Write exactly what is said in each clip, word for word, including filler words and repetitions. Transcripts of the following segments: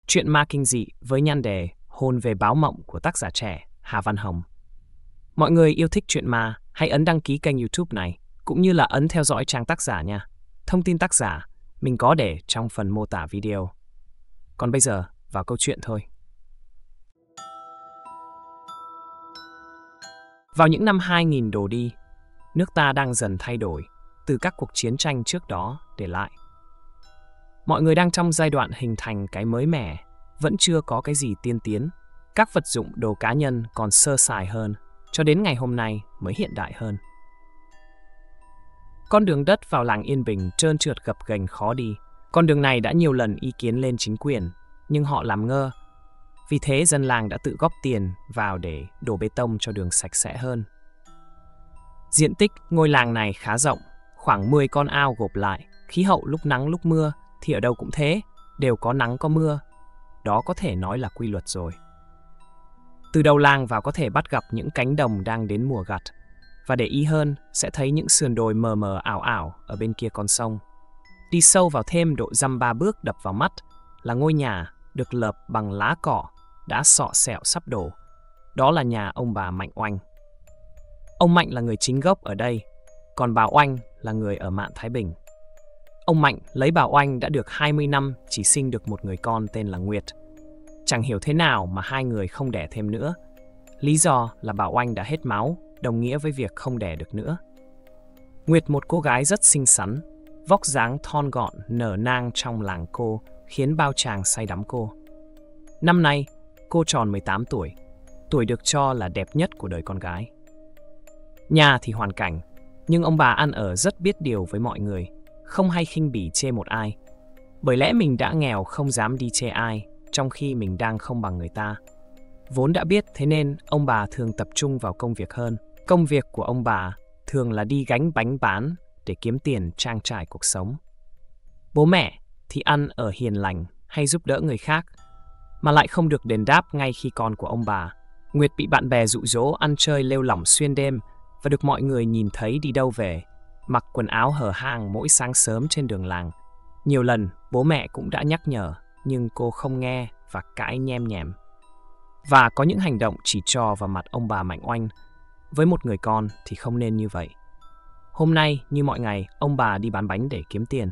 Chuyện ma kinh dị với nhan đề Hồn về báo mộng của tác giả trẻ Hà Văn Hồng. Mọi người yêu thích chuyện ma, hãy ấn đăng ký kênh YouTube này, cũng như là ấn theo dõi trang tác giả nha. Thông tin tác giả mình có để trong phần mô tả video. Còn bây giờ, vào câu chuyện thôi. Vào những năm hai nghìn đổ đi, nước ta đang dần thay đổi từ các cuộc chiến tranh trước đó để lại. Mọi người đang trong giai đoạn hình thành cái mới mẻ, vẫn chưa có cái gì tiên tiến. Các vật dụng đồ cá nhân còn sơ sài hơn, cho đến ngày hôm nay mới hiện đại hơn. Con đường đất vào làng Yên Bình trơn trượt gập ghềnh khó đi. Con đường này đã nhiều lần ý kiến lên chính quyền, nhưng họ làm ngơ. Vì thế dân làng đã tự góp tiền vào để đổ bê tông cho đường sạch sẽ hơn. Diện tích ngôi làng này khá rộng, khoảng mười con ao gộp lại. Khí hậu lúc nắng lúc mưa thì ở đâu cũng thế, đều có nắng có mưa. Đó có thể nói là quy luật rồi. Từ đầu làng vào có thể bắt gặp những cánh đồng đang đến mùa gặt. Và để ý hơn, sẽ thấy những sườn đồi mờ mờ ảo ảo ở bên kia con sông. Đi sâu vào thêm độ dăm ba bước đập vào mắt là ngôi nhà được lợp bằng lá cỏ đã xọ xẹo sắp đổ. Đó là nhà ông bà Mạnh Oanh. Ông Mạnh là người chính gốc ở đây, còn bà Oanh là người ở Mạn Thái Bình. Ông Mạnh lấy bà Oanh đã được hai mươi năm chỉ sinh được một người con tên là Nguyệt. Chẳng hiểu thế nào mà hai người không đẻ thêm nữa. Lý do là bà Oanh đã hết máu, đồng nghĩa với việc không đẻ được nữa. Nguyệt, một cô gái rất xinh xắn, vóc dáng thon gọn, nở nang trong làng cô, khiến bao chàng say đắm cô. Năm nay, cô tròn mười tám tuổi, tuổi được cho là đẹp nhất của đời con gái. Nhà thì hoàn cảnh, nhưng ông bà ăn ở rất biết điều với mọi người, không hay khinh bỉ chê một ai. Bởi lẽ mình đã nghèo không dám đi chê ai, trong khi mình đang không bằng người ta. Vốn đã biết thế nên ông bà thường tập trung vào công việc hơn. Công việc của ông bà thường là đi gánh bánh bán để kiếm tiền trang trải cuộc sống. Bố mẹ thì ăn ở hiền lành hay giúp đỡ người khác, mà lại không được đền đáp ngay khi con của ông bà. Nguyệt bị bạn bè dụ dỗ ăn chơi lêu lỏng xuyên đêm và được mọi người nhìn thấy đi đâu về, mặc quần áo hở hang mỗi sáng sớm trên đường làng. Nhiều lần bố mẹ cũng đã nhắc nhở, nhưng cô không nghe và cãi nhem nhẹm. Và có những hành động chỉ trò vào mặt ông bà Mạnh Oanh. Với một người con thì không nên như vậy. Hôm nay như mọi ngày, ông bà đi bán bánh để kiếm tiền.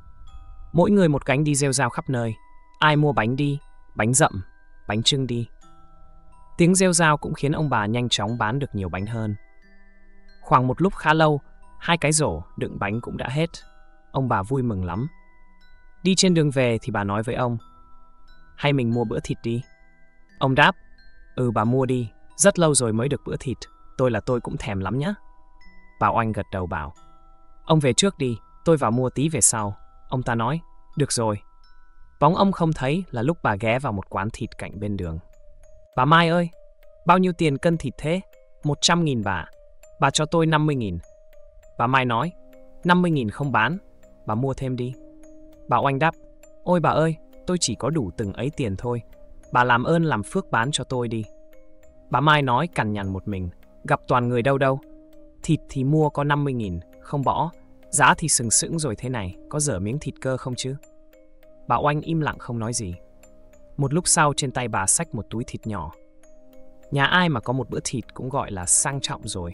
Mỗi người một gánh đi rêu rao khắp nơi. Ai mua bánh đi, bánh dặm, bánh chưng đi. Tiếng rêu rao cũng khiến ông bà nhanh chóng bán được nhiều bánh hơn. Khoảng một lúc khá lâu, hai cái rổ đựng bánh cũng đã hết. Ông bà vui mừng lắm. Đi trên đường về thì bà nói với ông: hay mình mua bữa thịt đi. Ông đáp: ừ, bà mua đi, rất lâu rồi mới được bữa thịt, tôi là tôi cũng thèm lắm nhá. Bà Oanh gật đầu bảo: ông về trước đi, tôi vào mua tí về sau. Ông ta nói: được rồi. Bóng ông không thấy là lúc bà ghé vào một quán thịt cạnh bên đường. Bà Mai ơi, bao nhiêu tiền cân thịt thế? Một trăm nghìn bà. Bà cho tôi năm mươi nghìn. Bà Mai nói: năm mươi nghìn không bán, bà mua thêm đi. Bà Oanh đáp: ôi bà ơi, tôi chỉ có đủ từng ấy tiền thôi, bà làm ơn làm phước bán cho tôi đi. Bà Mai nói cằn nhằn một mình: gặp toàn người đâu đâu. Thịt thì mua có năm mươi nghìn, không bỏ. Giá thì sừng sững rồi thế này, có dở miếng thịt cơ không chứ? Bà Oanh im lặng không nói gì. Một lúc sau trên tay bà xách một túi thịt nhỏ. Nhà ai mà có một bữa thịt cũng gọi là sang trọng rồi.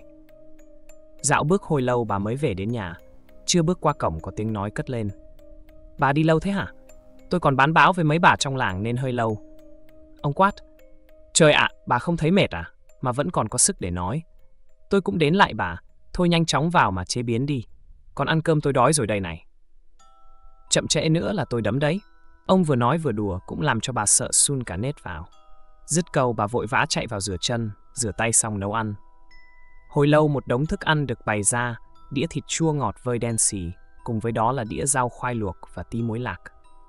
Dạo bước hồi lâu bà mới về đến nhà. Chưa bước qua cổng có tiếng nói cất lên: bà đi lâu thế hả? Tôi còn bán báo với mấy bà trong làng nên hơi lâu. Ông quát: trời ạ, bà không thấy mệt à? Mà vẫn còn có sức để nói. Tôi cũng đến lại bà, thôi nhanh chóng vào mà chế biến đi. Còn ăn cơm tôi đói rồi đây này. Chậm trễ nữa là tôi đấm đấy. Ông vừa nói vừa đùa cũng làm cho bà sợ sun cả nết vào. Dứt câu bà vội vã chạy vào rửa chân, rửa tay xong nấu ăn. Hồi lâu một đống thức ăn được bày ra, đĩa thịt chua ngọt vơi đen xì, cùng với đó là đĩa rau khoai luộc và tí muối lạc.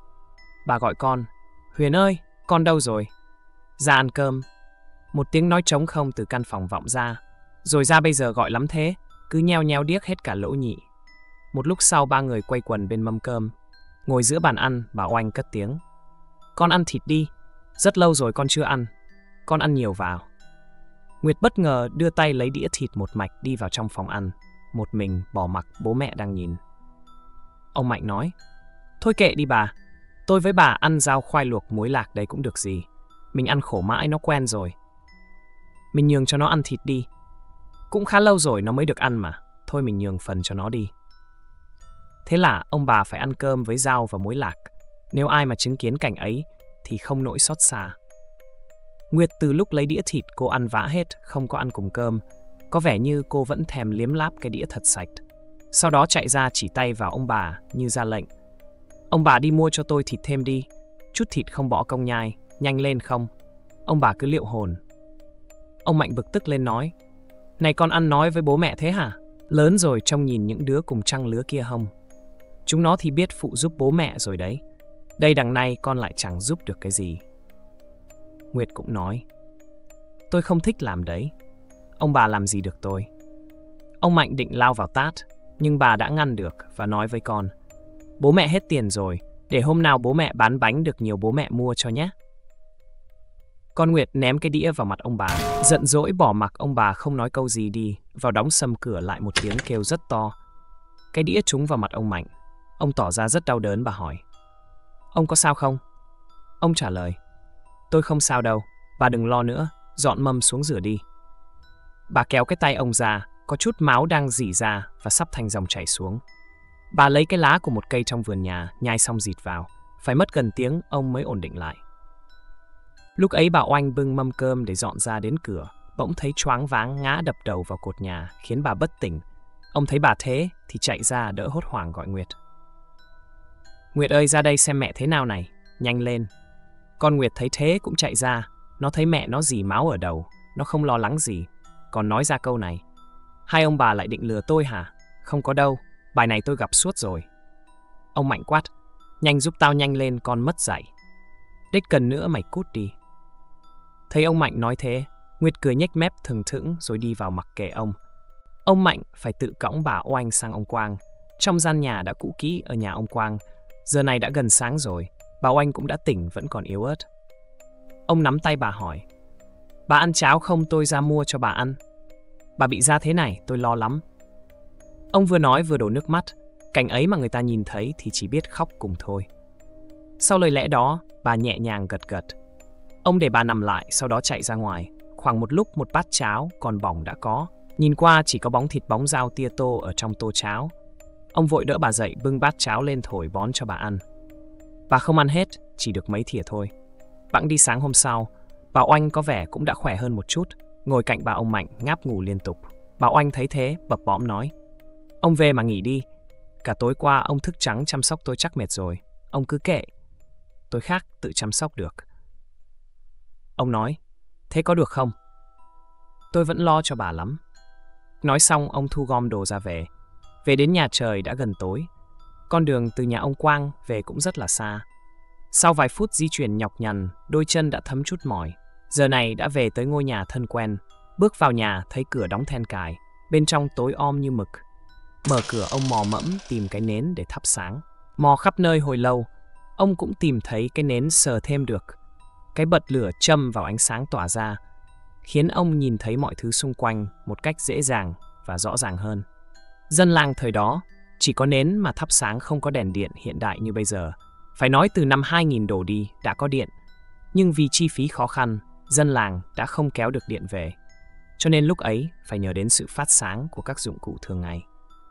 Bà gọi con: Huyền ơi, con đâu rồi? Ra ăn cơm. Một tiếng nói trống không từ căn phòng vọng ra. Rồi ra bây giờ gọi lắm thế, cứ nheo nheo điếc hết cả lỗ nhị. Một lúc sau ba người quay quần bên mâm cơm. Ngồi giữa bàn ăn, bà Oanh cất tiếng: con ăn thịt đi, rất lâu rồi con chưa ăn. Con ăn nhiều vào. Nguyệt bất ngờ đưa tay lấy đĩa thịt một mạch đi vào trong phòng ăn, một mình bỏ mặc bố mẹ đang nhìn. Ông Mạnh nói: thôi kệ đi bà, Tôi với bà ăn rau khoai luộc muối lạc đấy cũng được gì. Mình ăn khổ mãi nó quen rồi. Mình nhường cho nó ăn thịt đi. Cũng khá lâu rồi nó mới được ăn mà. Thôi mình nhường phần cho nó đi. Thế là ông bà phải ăn cơm với rau và muối lạc. Nếu ai mà chứng kiến cảnh ấy thì không nỗi xót xa. Nguyệt từ lúc lấy đĩa thịt cô ăn vã hết, không có ăn cùng cơm. Có vẻ như cô vẫn thèm liếm láp cái đĩa thật sạch. Sau đó chạy ra chỉ tay vào ông bà như ra lệnh. Ông bà đi mua cho tôi thịt thêm đi. Chút thịt không bỏ công nhai, nhanh lên không. Ông bà cứ liệu hồn. Ông Mạnh bực tức lên nói. Này con ăn nói với bố mẹ thế hả? Lớn rồi trông nhìn những đứa cùng trăng lứa kia không? Chúng nó thì biết phụ giúp bố mẹ rồi đấy. Đây đằng này con lại chẳng giúp được cái gì. Nguyệt cũng nói. Tôi không thích làm đấy. Ông bà làm gì được tôi. Ông Mạnh định lao vào tát, nhưng bà đã ngăn được và nói với con. Bố mẹ hết tiền rồi, để hôm nào bố mẹ bán bánh được nhiều bố mẹ mua cho nhé. Con Nguyệt ném cái đĩa vào mặt ông bà, giận dỗi bỏ mặc ông bà không nói câu gì đi, vào đóng sầm cửa lại một tiếng kêu rất to. Cái đĩa trúng vào mặt ông Mạnh. Ông tỏ ra rất đau đớn. Bà hỏi. Ông có sao không? Ông trả lời. Tôi không sao đâu, bà đừng lo nữa, dọn mâm xuống rửa đi. Bà kéo cái tay ông ra, có chút máu đang rỉ ra và sắp thành dòng chảy xuống. Bà lấy cái lá của một cây trong vườn nhà, nhai xong dịt vào. Phải mất gần tiếng ông mới ổn định lại. Lúc ấy bà Oanh bưng mâm cơm để dọn ra đến cửa, bỗng thấy choáng váng ngã đập đầu vào cột nhà, khiến bà bất tỉnh. Ông thấy bà thế thì chạy ra đỡ hốt hoảng gọi Nguyệt. Nguyệt ơi, ra đây xem mẹ thế nào này, nhanh lên. Con Nguyệt thấy thế cũng chạy ra, nó thấy mẹ nó dì máu ở đầu, nó không lo lắng gì, còn nói ra câu này. Hai ông bà lại định lừa tôi hả? Không có đâu, bài này tôi gặp suốt rồi. Ông Mạnh quát, nhanh giúp tao nhanh lên, con mất dạy. Đếch cần nữa, mày cút đi. Thấy ông Mạnh nói thế, Nguyệt cười nhếch mép thừng thững rồi đi vào mặc kệ ông. Ông Mạnh phải tự cõng bà Oanh sang ông Quang. Trong gian nhà đã cũ kỹ ở nhà ông Quang, giờ này đã gần sáng rồi, bà Oanh cũng đã tỉnh vẫn còn yếu ớt. Ông nắm tay bà hỏi, bà ăn cháo không, tôi ra mua cho bà ăn. Bà bị ra thế này, tôi lo lắm. Ông vừa nói vừa đổ nước mắt, cảnh ấy mà người ta nhìn thấy thì chỉ biết khóc cùng thôi. Sau lời lẽ đó, bà nhẹ nhàng gật gật. Ông để bà nằm lại, sau đó chạy ra ngoài. Khoảng một lúc một bát cháo còn bỏng đã có. Nhìn qua chỉ có bóng thịt bóng rau tia tô ở trong tô cháo. Ông vội đỡ bà dậy, bưng bát cháo lên thổi bón cho bà ăn. Bà không ăn hết, chỉ được mấy thìa thôi. Bẵng đi sáng hôm sau, bà Oanh có vẻ cũng đã khỏe hơn một chút, ngồi cạnh bà ông Mạnh ngáp ngủ liên tục. Bà Oanh thấy thế, bập bõm nói, ông về mà nghỉ đi. Cả tối qua ông thức trắng chăm sóc tôi chắc mệt rồi. Ông cứ kệ, tôi khác tự chăm sóc được. Ông nói, thế có được không? Tôi vẫn lo cho bà lắm. Nói xong ông thu gom đồ ra về. Về đến nhà trời đã gần tối. Con đường từ nhà ông Quang về cũng rất là xa. Sau vài phút di chuyển nhọc nhằn, đôi chân đã thấm chút mỏi. Giờ này đã về tới ngôi nhà thân quen. Bước vào nhà thấy cửa đóng then cài, bên trong tối om như mực. Mở cửa ông mò mẫm tìm cái nến để thắp sáng. Mò khắp nơi hồi lâu, ông cũng tìm thấy cái nến sờ thêm được. Cái bật lửa châm vào ánh sáng tỏa ra, khiến ông nhìn thấy mọi thứ xung quanh một cách dễ dàng và rõ ràng hơn. Dân làng thời đó chỉ có nến mà thắp sáng, không có đèn điện hiện đại như bây giờ. Phải nói từ năm hai nghìn đổ đi đã có điện. Nhưng vì chi phí khó khăn, dân làng đã không kéo được điện về. Cho nên lúc ấy phải nhờ đến sự phát sáng của các dụng cụ thường ngày.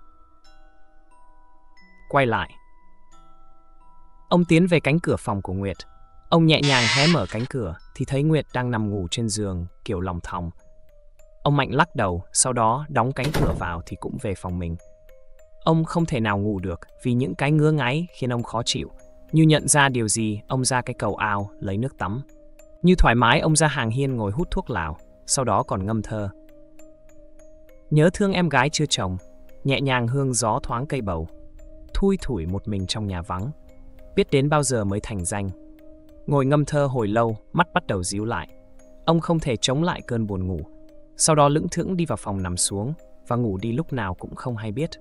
Quay lại. Ông tiến về cánh cửa phòng của Nguyệt. Ông nhẹ nhàng hé mở cánh cửa thì thấy Nguyệt đang nằm ngủ trên giường kiểu lòng thòng. Ông Mạnh lắc đầu, sau đó đóng cánh cửa vào thì cũng về phòng mình. Ông không thể nào ngủ được vì những cái ngứa ngáy khiến ông khó chịu. Như nhận ra điều gì, ông ra cái cầu ao lấy nước tắm. Như thoải mái, ông ra hàng hiên ngồi hút thuốc lào, sau đó còn ngâm thơ. Nhớ thương em gái chưa chồng, nhẹ nhàng hương gió thoáng cây bầu, thui thủi một mình trong nhà vắng, biết đến bao giờ mới thành danh. Ngồi ngâm thơ hồi lâu, mắt bắt đầu díu lại. Ông không thể chống lại cơn buồn ngủ. Sau đó lững thững đi vào phòng nằm xuống và ngủ đi lúc nào cũng không hay biết.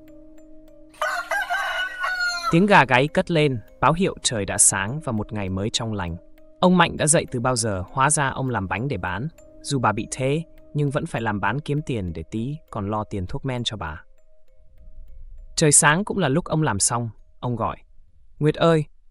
Tiếng gà gáy cất lên, báo hiệu trời đã sáng và một ngày mới trong lành. Ông Mạnh đã dậy từ bao giờ, hóa ra ông làm bánh để bán. Dù bà bị thế, nhưng vẫn phải làm bán kiếm tiền để tí còn lo tiền thuốc men cho bà. Trời sáng cũng là lúc ông làm xong. Ông gọi, Nguyệt ơi,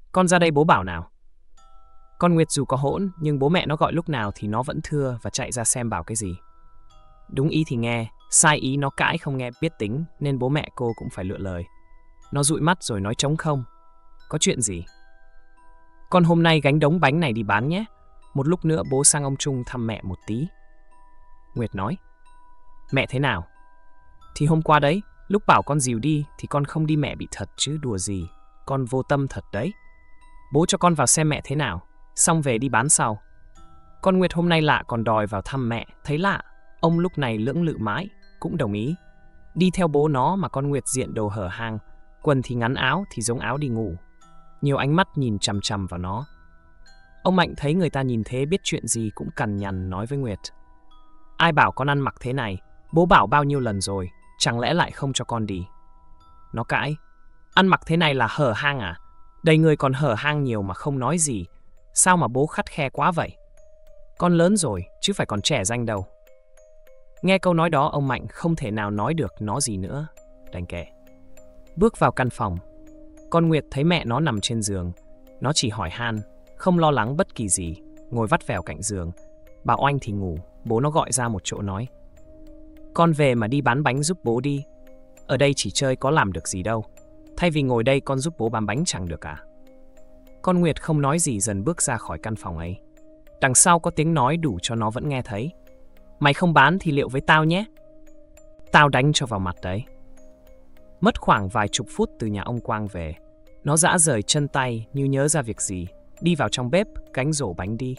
Con ra đây bố bảo nào. Con Nguyệt dù có hỗn, nhưng bố mẹ nó gọi lúc nào thì nó vẫn thưa và chạy ra xem bảo cái gì. Đúng ý thì nghe, sai ý nó cãi không nghe biết tính, nên bố mẹ cô cũng phải lựa lời. Nó dụi mắt rồi nói trống không. Có chuyện gì? Con hôm nay gánh đống bánh này đi bán nhé. Một lúc nữa bố sang ông Trung thăm mẹ một tí. Nguyệt nói. Mẹ thế nào? Thì hôm qua đấy, lúc bảo con dìu đi thì con không đi mẹ bị thật chứ đùa gì. Con vô tâm thật đấy. Bố cho con vào xem mẹ thế nào, xong về đi bán sau. Con Nguyệt hôm nay lạ còn đòi vào thăm mẹ, thấy lạ. Ông lúc này lưỡng lự mãi, cũng đồng ý. Đi theo bố nó mà con Nguyệt diện đồ hở hang, quần thì ngắn áo thì giống áo đi ngủ. Nhiều ánh mắt nhìn chằm chằm vào nó. Ông Mạnh thấy người ta nhìn thế biết chuyện gì cũng cằn nhằn nói với Nguyệt. Ai bảo con ăn mặc thế này, bố bảo bao nhiêu lần rồi, chẳng lẽ lại không cho con đi. Nó cãi. Ăn mặc thế này là hở hang à? Đầy người còn hở hang nhiều mà không nói gì. Sao mà bố khắt khe quá vậy? Con lớn rồi, chứ phải còn trẻ danh đâu. Nghe câu nói đó ông Mạnh không thể nào nói được nó gì nữa, đành kệ. Bước vào căn phòng, con Nguyệt thấy mẹ nó nằm trên giường. Nó chỉ hỏi han, không lo lắng bất kỳ gì, ngồi vắt vẻo cạnh giường. Bà Oanh thì ngủ, bố nó gọi ra một chỗ nói. Con về mà đi bán bánh giúp bố đi. Ở đây chỉ chơi có làm được gì đâu. Thay vì ngồi đây con giúp bố bán bánh chẳng được à? Con Nguyệt không nói gì dần bước ra khỏi căn phòng ấy. Đằng sau có tiếng nói đủ cho nó vẫn nghe thấy. Mày không bán thì liệu với tao nhé. Tao đánh cho vào mặt đấy. Mất khoảng vài chục phút từ nhà ông Quang về. Nó dã rời chân tay như nhớ ra việc gì. Đi vào trong bếp gánh rổ bánh đi.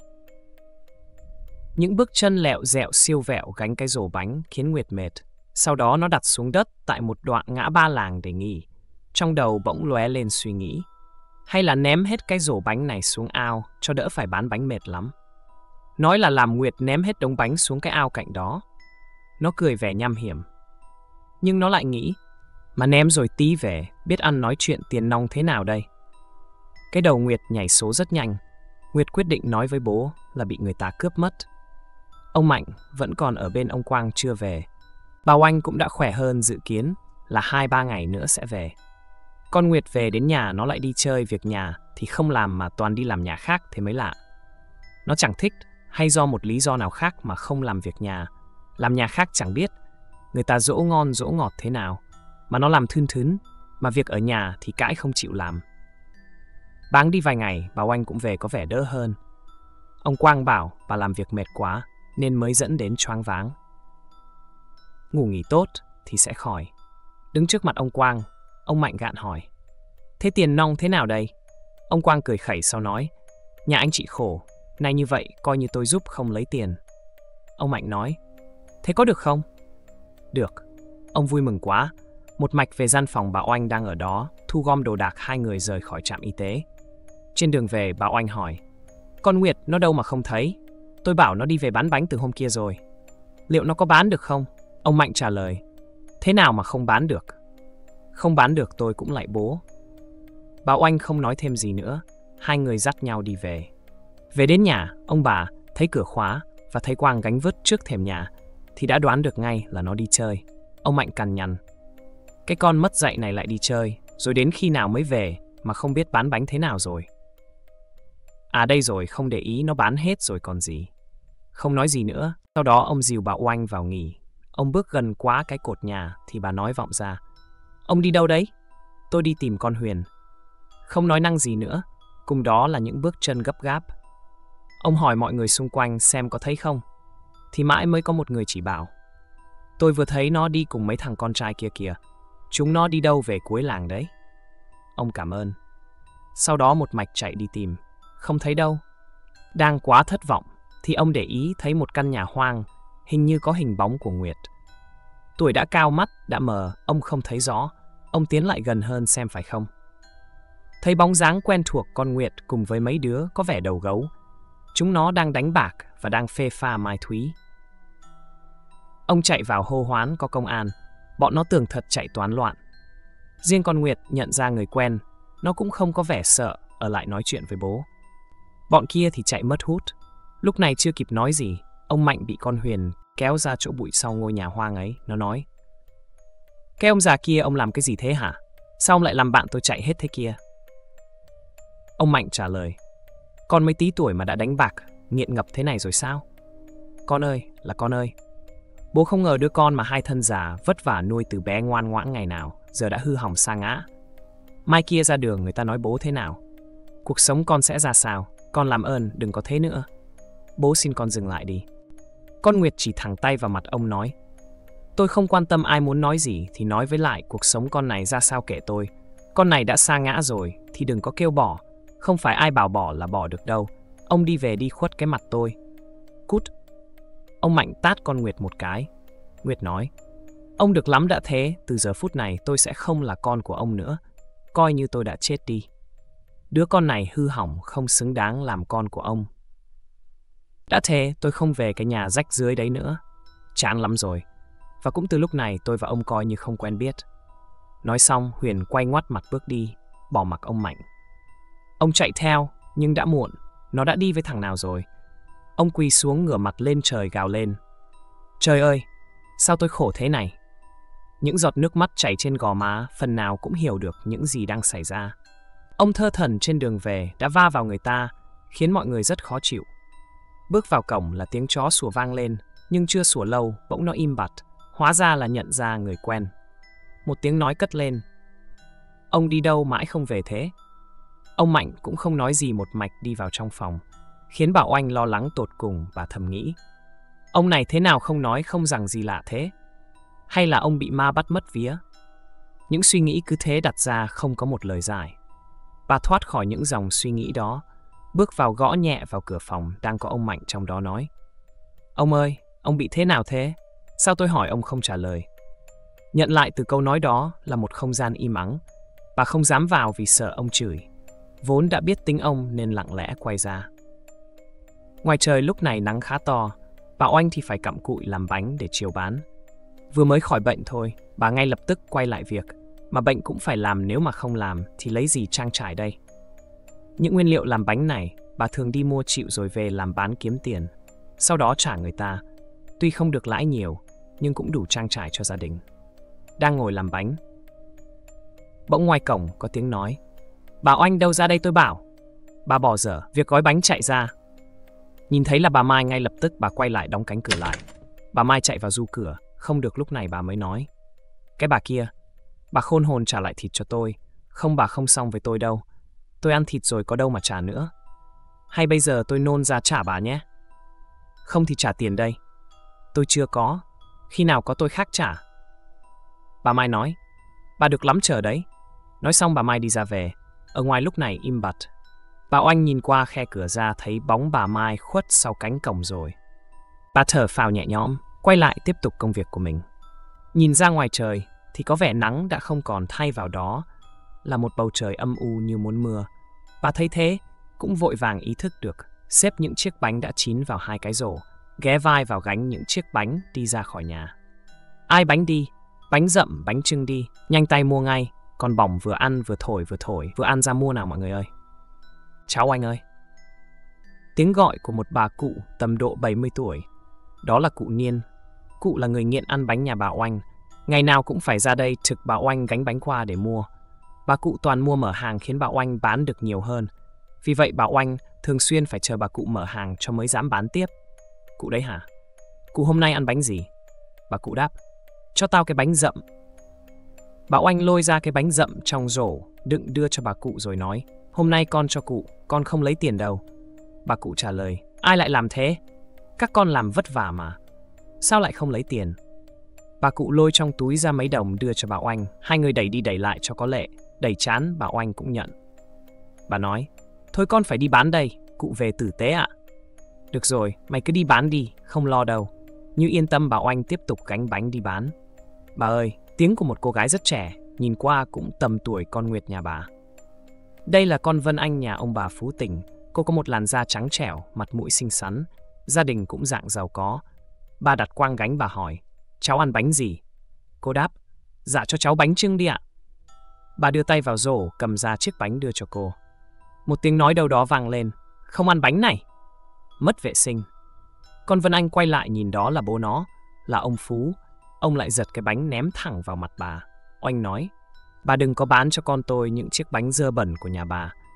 Những bước chân lẹo dẹo siêu vẹo gánh cái rổ bánh khiến Nguyệt mệt. Sau đó nó đặt xuống đất tại một đoạn ngã ba làng để nghỉ. Trong đầu bỗng lóe lên suy nghĩ. Hay là ném hết cái rổ bánh này xuống ao cho đỡ phải bán bánh mệt lắm. Nói là làm Nguyệt ném hết đống bánh xuống cái ao cạnh đó. Nó cười vẻ nham hiểm. Nhưng nó lại nghĩ, mà ném rồi tí về, biết ăn nói chuyện tiền nong thế nào đây? Cái đầu Nguyệt nhảy số rất nhanh. Nguyệt quyết định nói với bố là bị người ta cướp mất. Ông Mạnh vẫn còn ở bên ông Quang chưa về. Bà Oanh cũng đã khỏe hơn dự kiến là hai ba ngày nữa sẽ về. Con Nguyệt về đến nhà nó lại đi chơi việc nhà thì không làm mà toàn đi làm nhà khác thế mới lạ. Nó chẳng thích hay do một lý do nào khác mà không làm việc nhà. Làm nhà khác chẳng biết người ta dỗ ngon dỗ ngọt thế nào mà nó làm thưn thứn, mà việc ở nhà thì cãi không chịu làm. Báng đi vài ngày bà Oanh cũng về có vẻ đỡ hơn. Ông Quang bảo bà làm việc mệt quá nên mới dẫn đến choáng váng. Ngủ nghỉ tốt thì sẽ khỏi. Đứng trước mặt ông Quang, ông Mạnh gạn hỏi. Thế tiền nong thế nào đây? Ông Quang cười khẩy sau nói. Nhà anh chị khổ, nay như vậy coi như tôi giúp không lấy tiền. Ông Mạnh nói. Thế có được không? Được. Ông vui mừng quá. Một mạch về gian phòng bà Oanh đang ở đó, thu gom đồ đạc hai người rời khỏi trạm y tế. Trên đường về bà Oanh hỏi. Con Nguyệt nó đâu mà không thấy? Tôi bảo nó đi về bán bánh từ hôm kia rồi. Liệu nó có bán được không? Ông Mạnh trả lời. Thế nào mà không bán được? Không bán được tôi cũng lại bố. Bà Oanh không nói thêm gì nữa. Hai người dắt nhau đi về. Về đến nhà, ông bà thấy cửa khóa và thấy Quang gánh vứt trước thềm nhà thì đã đoán được ngay là nó đi chơi. Ông Mạnh cằn nhằn. Cái con mất dạy này lại đi chơi, rồi đến khi nào mới về mà không biết bán bánh thế nào rồi. À đây rồi, không để ý nó bán hết rồi còn gì. Không nói gì nữa, sau đó ông dìu bà Oanh vào nghỉ. Ông bước gần quá cái cột nhà thì bà nói vọng ra. Ông đi đâu đấy? Tôi đi tìm con Huyền. Không nói năng gì nữa, cùng đó là những bước chân gấp gáp. Ông hỏi mọi người xung quanh xem có thấy không. Thì mãi mới có một người chỉ bảo. Tôi vừa thấy nó đi cùng mấy thằng con trai kia kìa. Chúng nó đi đâu về cuối làng đấy. Ông cảm ơn. Sau đó một mạch chạy đi tìm. Không thấy đâu. Đang quá thất vọng thì ông để ý thấy một căn nhà hoang, hình như có hình bóng của Nguyệt. Tuổi đã cao, mắt đã mờ, ông không thấy rõ. Ông tiến lại gần hơn xem phải không. Thấy bóng dáng quen thuộc con Nguyệt cùng với mấy đứa có vẻ đầu gấu. Chúng nó đang đánh bạc và đang phê pha mai thúy. Ông chạy vào hô hoán có công an. Bọn nó tưởng thật chạy toán loạn. Riêng con Nguyệt nhận ra người quen, nó cũng không có vẻ sợ, ở lại nói chuyện với bố. Bọn kia thì chạy mất hút. Lúc này chưa kịp nói gì, ông Mạnh bị con Huyền kéo ra chỗ bụi sau ngôi nhà hoang ấy. Nó nói. Cái ông già kia ông làm cái gì thế hả? Sao ông lại làm bạn tôi chạy hết thế kia? Ông Mạnh trả lời, con mới tí tuổi mà đã đánh bạc, nghiện ngập thế này rồi sao? Con ơi, là con ơi. Bố không ngờ đứa con mà hai thân già vất vả nuôi từ bé ngoan ngoãn ngày nào, giờ đã hư hỏng sa ngã. Mai kia ra đường người ta nói bố thế nào? Cuộc sống con sẽ ra sao? Con làm ơn đừng có thế nữa. Bố xin con dừng lại đi. Con Nguyệt chỉ thẳng tay vào mặt ông nói, tôi không quan tâm ai muốn nói gì thì nói với lại, cuộc sống con này ra sao kệ tôi. Con này đã sa ngã rồi thì đừng có kêu bỏ. Không phải ai bảo bỏ là bỏ được đâu. Ông đi về đi khuất cái mặt tôi. Cút. Ông Mạnh tát con Nguyệt một cái. Nguyệt nói, ông được lắm đã thế, từ giờ phút này tôi sẽ không là con của ông nữa. Coi như tôi đã chết đi. Đứa con này hư hỏng không xứng đáng làm con của ông. Đã thế tôi không về cái nhà rách dưới đấy nữa. Chán lắm rồi. Và cũng từ lúc này tôi và ông coi như không quen biết. Nói xong Huyền quay ngoắt mặt bước đi, bỏ mặc ông Mạnh. Ông chạy theo, nhưng đã muộn. Nó đã đi với thằng nào rồi? Ông quỳ xuống ngửa mặt lên trời gào lên, trời ơi, sao tôi khổ thế này? Những giọt nước mắt chảy trên gò má phần nào cũng hiểu được những gì đang xảy ra. Ông thơ thẩn trên đường về đã va vào người ta, khiến mọi người rất khó chịu. Bước vào cổng là tiếng chó sủa vang lên, nhưng chưa sủa lâu bỗng nó im bặt. Hóa ra là nhận ra người quen. Một tiếng nói cất lên, ông đi đâu mãi không về thế? Ông Mạnh cũng không nói gì, một mạch đi vào trong phòng, khiến bà Oanh lo lắng tột cùng. Bà thầm nghĩ, ông này thế nào không nói không rằng gì lạ thế? Hay là ông bị ma bắt mất vía? Những suy nghĩ cứ thế đặt ra không có một lời giải. Bà thoát khỏi những dòng suy nghĩ đó, bước vào gõ nhẹ vào cửa phòng đang có ông Mạnh trong đó, nói, ông ơi, ông bị thế nào thế? Sao tôi hỏi ông không trả lời? Nhận lại từ câu nói đó là một không gian im ắng. Bà không dám vào vì sợ ông chửi. Vốn đã biết tính ông nên lặng lẽ quay ra. Ngoài trời lúc này nắng khá to. Bà Oanh thì phải cặm cụi làm bánh để chiều bán. Vừa mới khỏi bệnh thôi, bà ngay lập tức quay lại việc. Mà bệnh cũng phải làm, nếu mà không làm thì lấy gì trang trải đây? Những nguyên liệu làm bánh này bà thường đi mua chịu rồi về làm bán kiếm tiền, sau đó trả người ta. Tuy không được lãi nhiều nhưng cũng đủ trang trải cho gia đình. Đang ngồi làm bánh, bỗng ngoài cổng có tiếng nói, bà Oanh đâu ra đây tôi bảo. Bà bỏ dở việc gói bánh chạy ra. Nhìn thấy là bà Mai, ngay lập tức bà quay lại đóng cánh cửa lại. Bà Mai chạy vào du cửa, không được lúc này bà mới nói, cái bà kia, bà khôn hồn trả lại thịt cho tôi. Không bà không xong với tôi đâu. Tôi ăn thịt rồi có đâu mà trả nữa. Hay bây giờ tôi nôn ra trả bà nhé. Không thì trả tiền đây. Tôi chưa có. Khi nào có tôi khác trả. Bà Mai nói, bà được lắm chờ đấy. Nói xong bà Mai đi ra về. Ở ngoài lúc này im bặt. Bà Oanh nhìn qua khe cửa ra thấy bóng bà Mai khuất sau cánh cổng rồi. Bà thở phào nhẹ nhõm, quay lại tiếp tục công việc của mình. Nhìn ra ngoài trời thì có vẻ nắng đã không còn, thay vào đó là một bầu trời âm u như muốn mưa. Bà thấy thế cũng vội vàng ý thức được, xếp những chiếc bánh đã chín vào hai cái rổ, ghé vai vào gánh những chiếc bánh đi ra khỏi nhà. Ai bánh đi, bánh dậm, bánh chưng đi, nhanh tay mua ngay. Còn bỏng vừa ăn vừa thổi vừa thổi vừa ăn ra mua nào mọi người ơi. Cháu anh ơi. Tiếng gọi của một bà cụ tầm độ bảy mươi tuổi. Đó là cụ Niên. Cụ là người nghiện ăn bánh nhà bà Oanh. Ngày nào cũng phải ra đây trực bà Oanh gánh bánh qua để mua. Bà cụ toàn mua mở hàng khiến bà Oanh bán được nhiều hơn. Vì vậy bà Oanh thường xuyên phải chờ bà cụ mở hàng cho mới dám bán tiếp. Cụ đấy hả? Cụ hôm nay ăn bánh gì? Bà cụ đáp, cho tao cái bánh dậm. Bà Oanh lôi ra cái bánh dậm trong rổ đựng đưa cho bà cụ rồi nói, hôm nay con cho cụ, con không lấy tiền đâu. Bà cụ trả lời, ai lại làm thế? Các con làm vất vả mà. Sao lại không lấy tiền? Bà cụ lôi trong túi ra mấy đồng đưa cho bà Oanh. Hai người đẩy đi đẩy lại cho có lệ. Đẩy chán bà Oanh cũng nhận. Bà nói, thôi con phải đi bán đây, cụ về tử tế ạ. Được rồi, mày cứ đi bán đi, không lo đâu. Như yên tâm bà Oanh tiếp tục gánh bánh đi bán. Bà ơi, tiếng của một cô gái rất trẻ, nhìn qua cũng tầm tuổi con Nguyệt nhà bà. Đây là con Vân Anh nhà ông bà Phú Tỉnh. Cô có một làn da trắng trẻo, mặt mũi xinh xắn. Gia đình cũng dạng giàu có. Bà đặt quang gánh, bà hỏi, cháu ăn bánh gì? Cô đáp, dạ cho cháu bánh chưng đi ạ. Bà đưa tay vào rổ, cầm ra chiếc bánh đưa cho cô. Một tiếng nói đâu đó vang lên, không ăn bánh này. Mất vệ sinh. Con Vân Anh quay lại nhìn đó là bố nó, là ông Phú. Ông lại giật cái bánh ném thẳng vào mặt bà. Oanh nói, bà đừng có bán cho con tôi những chiếc bánh dơ bẩn của nhà bà.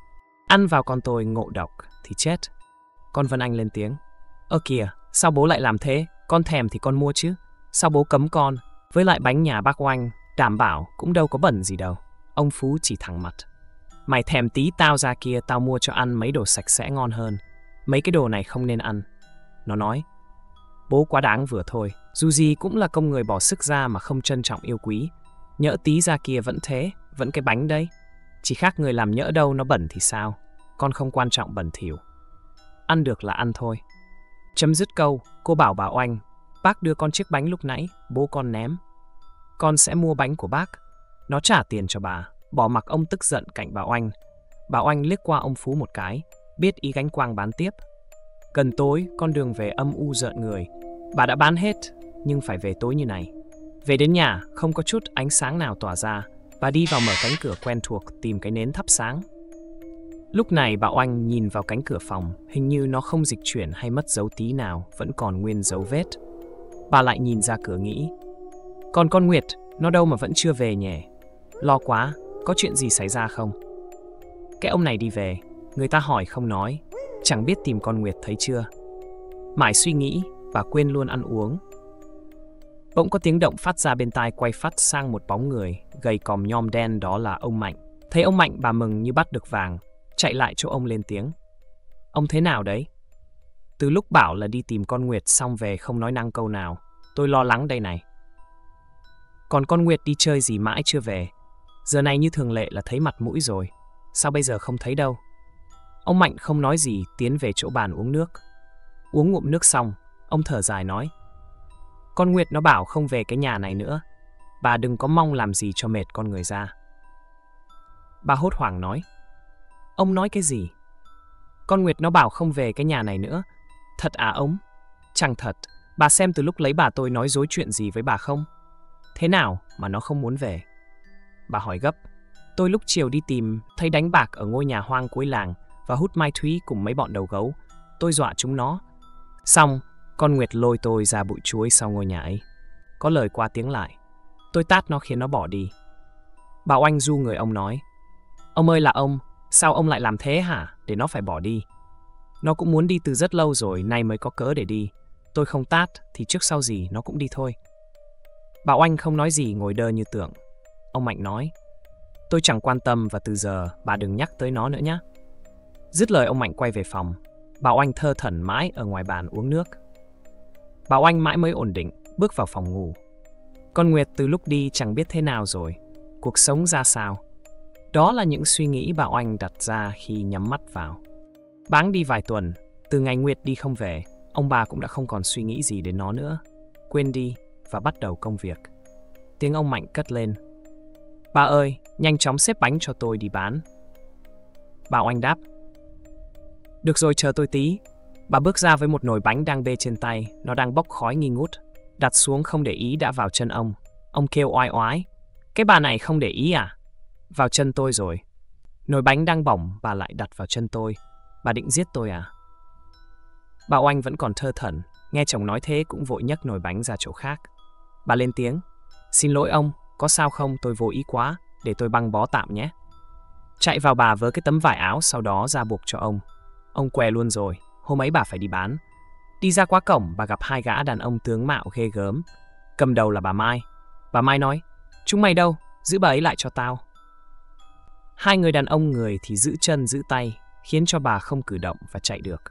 Ăn vào con tôi ngộ độc thì chết. Con Vân Anh lên tiếng. Ơ kìa, sao bố lại làm thế? Con thèm thì con mua chứ. Sao bố cấm con? Với lại bánh nhà bác Oanh, đảm bảo cũng đâu có bẩn gì đâu. Ông Phú chỉ thẳng mặt. Mày thèm tí tao ra kia, tao mua cho ăn mấy đồ sạch sẽ ngon hơn. Mấy cái đồ này không nên ăn. Nó nói. Bố quá đáng vừa thôi. Dù gì cũng là công người bỏ sức ra mà không trân trọng yêu quý. Nhỡ tí ra kia vẫn thế, vẫn cái bánh đấy. Chỉ khác người làm nhỡ đâu nó bẩn thì sao. Con không quan trọng bẩn thỉu. Ăn được là ăn thôi. Chấm dứt câu, cô bảo bà Oanh. Bác đưa con chiếc bánh lúc nãy, bố con ném. Con sẽ mua bánh của bác. Nó trả tiền cho bà, bỏ mặc ông tức giận cạnh bà Oanh. Bà Oanh liếc qua ông Phú một cái, biết ý gánh quang bán tiếp. Gần tối, con đường về âm u rợn người. Bà đã bán hết, nhưng phải về tối như này. Về đến nhà, không có chút ánh sáng nào tỏa ra. Bà đi vào mở cánh cửa quen thuộc, tìm cái nến thắp sáng. Lúc này bà Oanh nhìn vào cánh cửa phòng, hình như nó không dịch chuyển hay mất dấu tí nào, vẫn còn nguyên dấu vết. Bà lại nhìn ra cửa nghĩ. Còn con Nguyệt, nó đâu mà vẫn chưa về nhỉ? Lo quá, có chuyện gì xảy ra không? Cái ông này đi về, người ta hỏi không nói, chẳng biết tìm con Nguyệt thấy chưa. Mãi suy nghĩ, bà quên luôn ăn uống. Bỗng có tiếng động phát ra bên tai, quay phát sang một bóng người, gầy còm nhom đen, đó là ông Mạnh. Thấy ông Mạnh bà mừng như bắt được vàng, chạy lại chỗ ông lên tiếng. Ông thế nào đấy? Từ lúc bảo là đi tìm con Nguyệt xong về không nói năng câu nào, tôi lo lắng đây này. Còn con Nguyệt đi chơi gì mãi chưa về? Giờ này như thường lệ là thấy mặt mũi rồi, sao bây giờ không thấy đâu? Ông Mạnh không nói gì, tiến về chỗ bàn uống nước. Uống ngụm nước xong, ông thở dài nói. Con Nguyệt nó bảo không về cái nhà này nữa. Bà đừng có mong làm gì cho mệt con người ra. Bà hốt hoảng nói. Ông nói cái gì? Con Nguyệt nó bảo không về cái nhà này nữa. Thật à ông? Chẳng thật. Bà xem từ lúc lấy bà tôi nói dối chuyện gì với bà không? Thế nào mà nó không muốn về? Bà hỏi gấp. Tôi lúc chiều đi tìm, thấy đánh bạc ở ngôi nhà hoang cuối làng và hút mai thúy cùng mấy bọn đầu gấu. Tôi dọa chúng nó. Xong, con Nguyệt lôi tôi ra bụi chuối sau ngôi nhà ấy. Có lời qua tiếng lại. Tôi tát nó khiến nó bỏ đi. Bà Oanh du người ông nói. Ông ơi là ông, sao ông lại làm thế hả? Để nó phải bỏ đi. Nó cũng muốn đi từ rất lâu rồi, nay mới có cớ để đi. Tôi không tát thì trước sau gì nó cũng đi thôi. Bà Oanh không nói gì, ngồi đơ như tượng. Ông Mạnh nói. Tôi chẳng quan tâm và từ giờ bà đừng nhắc tới nó nữa nhé. Dứt lời ông Mạnh quay về phòng. Bà Oanh thơ thẩn mãi ở ngoài bàn uống nước. Bà Oanh mãi mới ổn định, bước vào phòng ngủ. Con Nguyệt từ lúc đi chẳng biết thế nào rồi, cuộc sống ra sao. Đó là những suy nghĩ bà Oanh đặt ra khi nhắm mắt vào. Bẵng đi vài tuần, từ ngày Nguyệt đi không về, ông bà cũng đã không còn suy nghĩ gì đến nó nữa. Quên đi và bắt đầu công việc. Tiếng ông Mạnh cất lên. Bà ơi, nhanh chóng xếp bánh cho tôi đi bán. Bà Oanh đáp. Được rồi, chờ tôi tí. Bà bước ra với một nồi bánh đang bê trên tay, nó đang bốc khói nghi ngút. Đặt xuống không để ý đã vào chân ông. Ông kêu oai oái. Cái bà này không để ý à? Vào chân tôi rồi. Nồi bánh đang bỏng, bà lại đặt vào chân tôi. Bà định giết tôi à? Bà Oanh vẫn còn thơ thẩn, nghe chồng nói thế cũng vội nhấc nồi bánh ra chỗ khác. Bà lên tiếng. Xin lỗi ông, có sao không? Tôi vô ý quá, để tôi băng bó tạm nhé. Chạy vào bà vớ cái tấm vải áo, sau đó ra buộc cho ông. Ông què luôn rồi, hôm ấy bà phải đi bán. Đi ra qua cổng, bà gặp hai gã đàn ông tướng mạo ghê gớm. Cầm đầu là bà Mai. Bà Mai nói, chúng mày đâu, giữ bà ấy lại cho tao. Hai người đàn ông người thì giữ chân giữ tay, khiến cho bà không cử động và chạy được.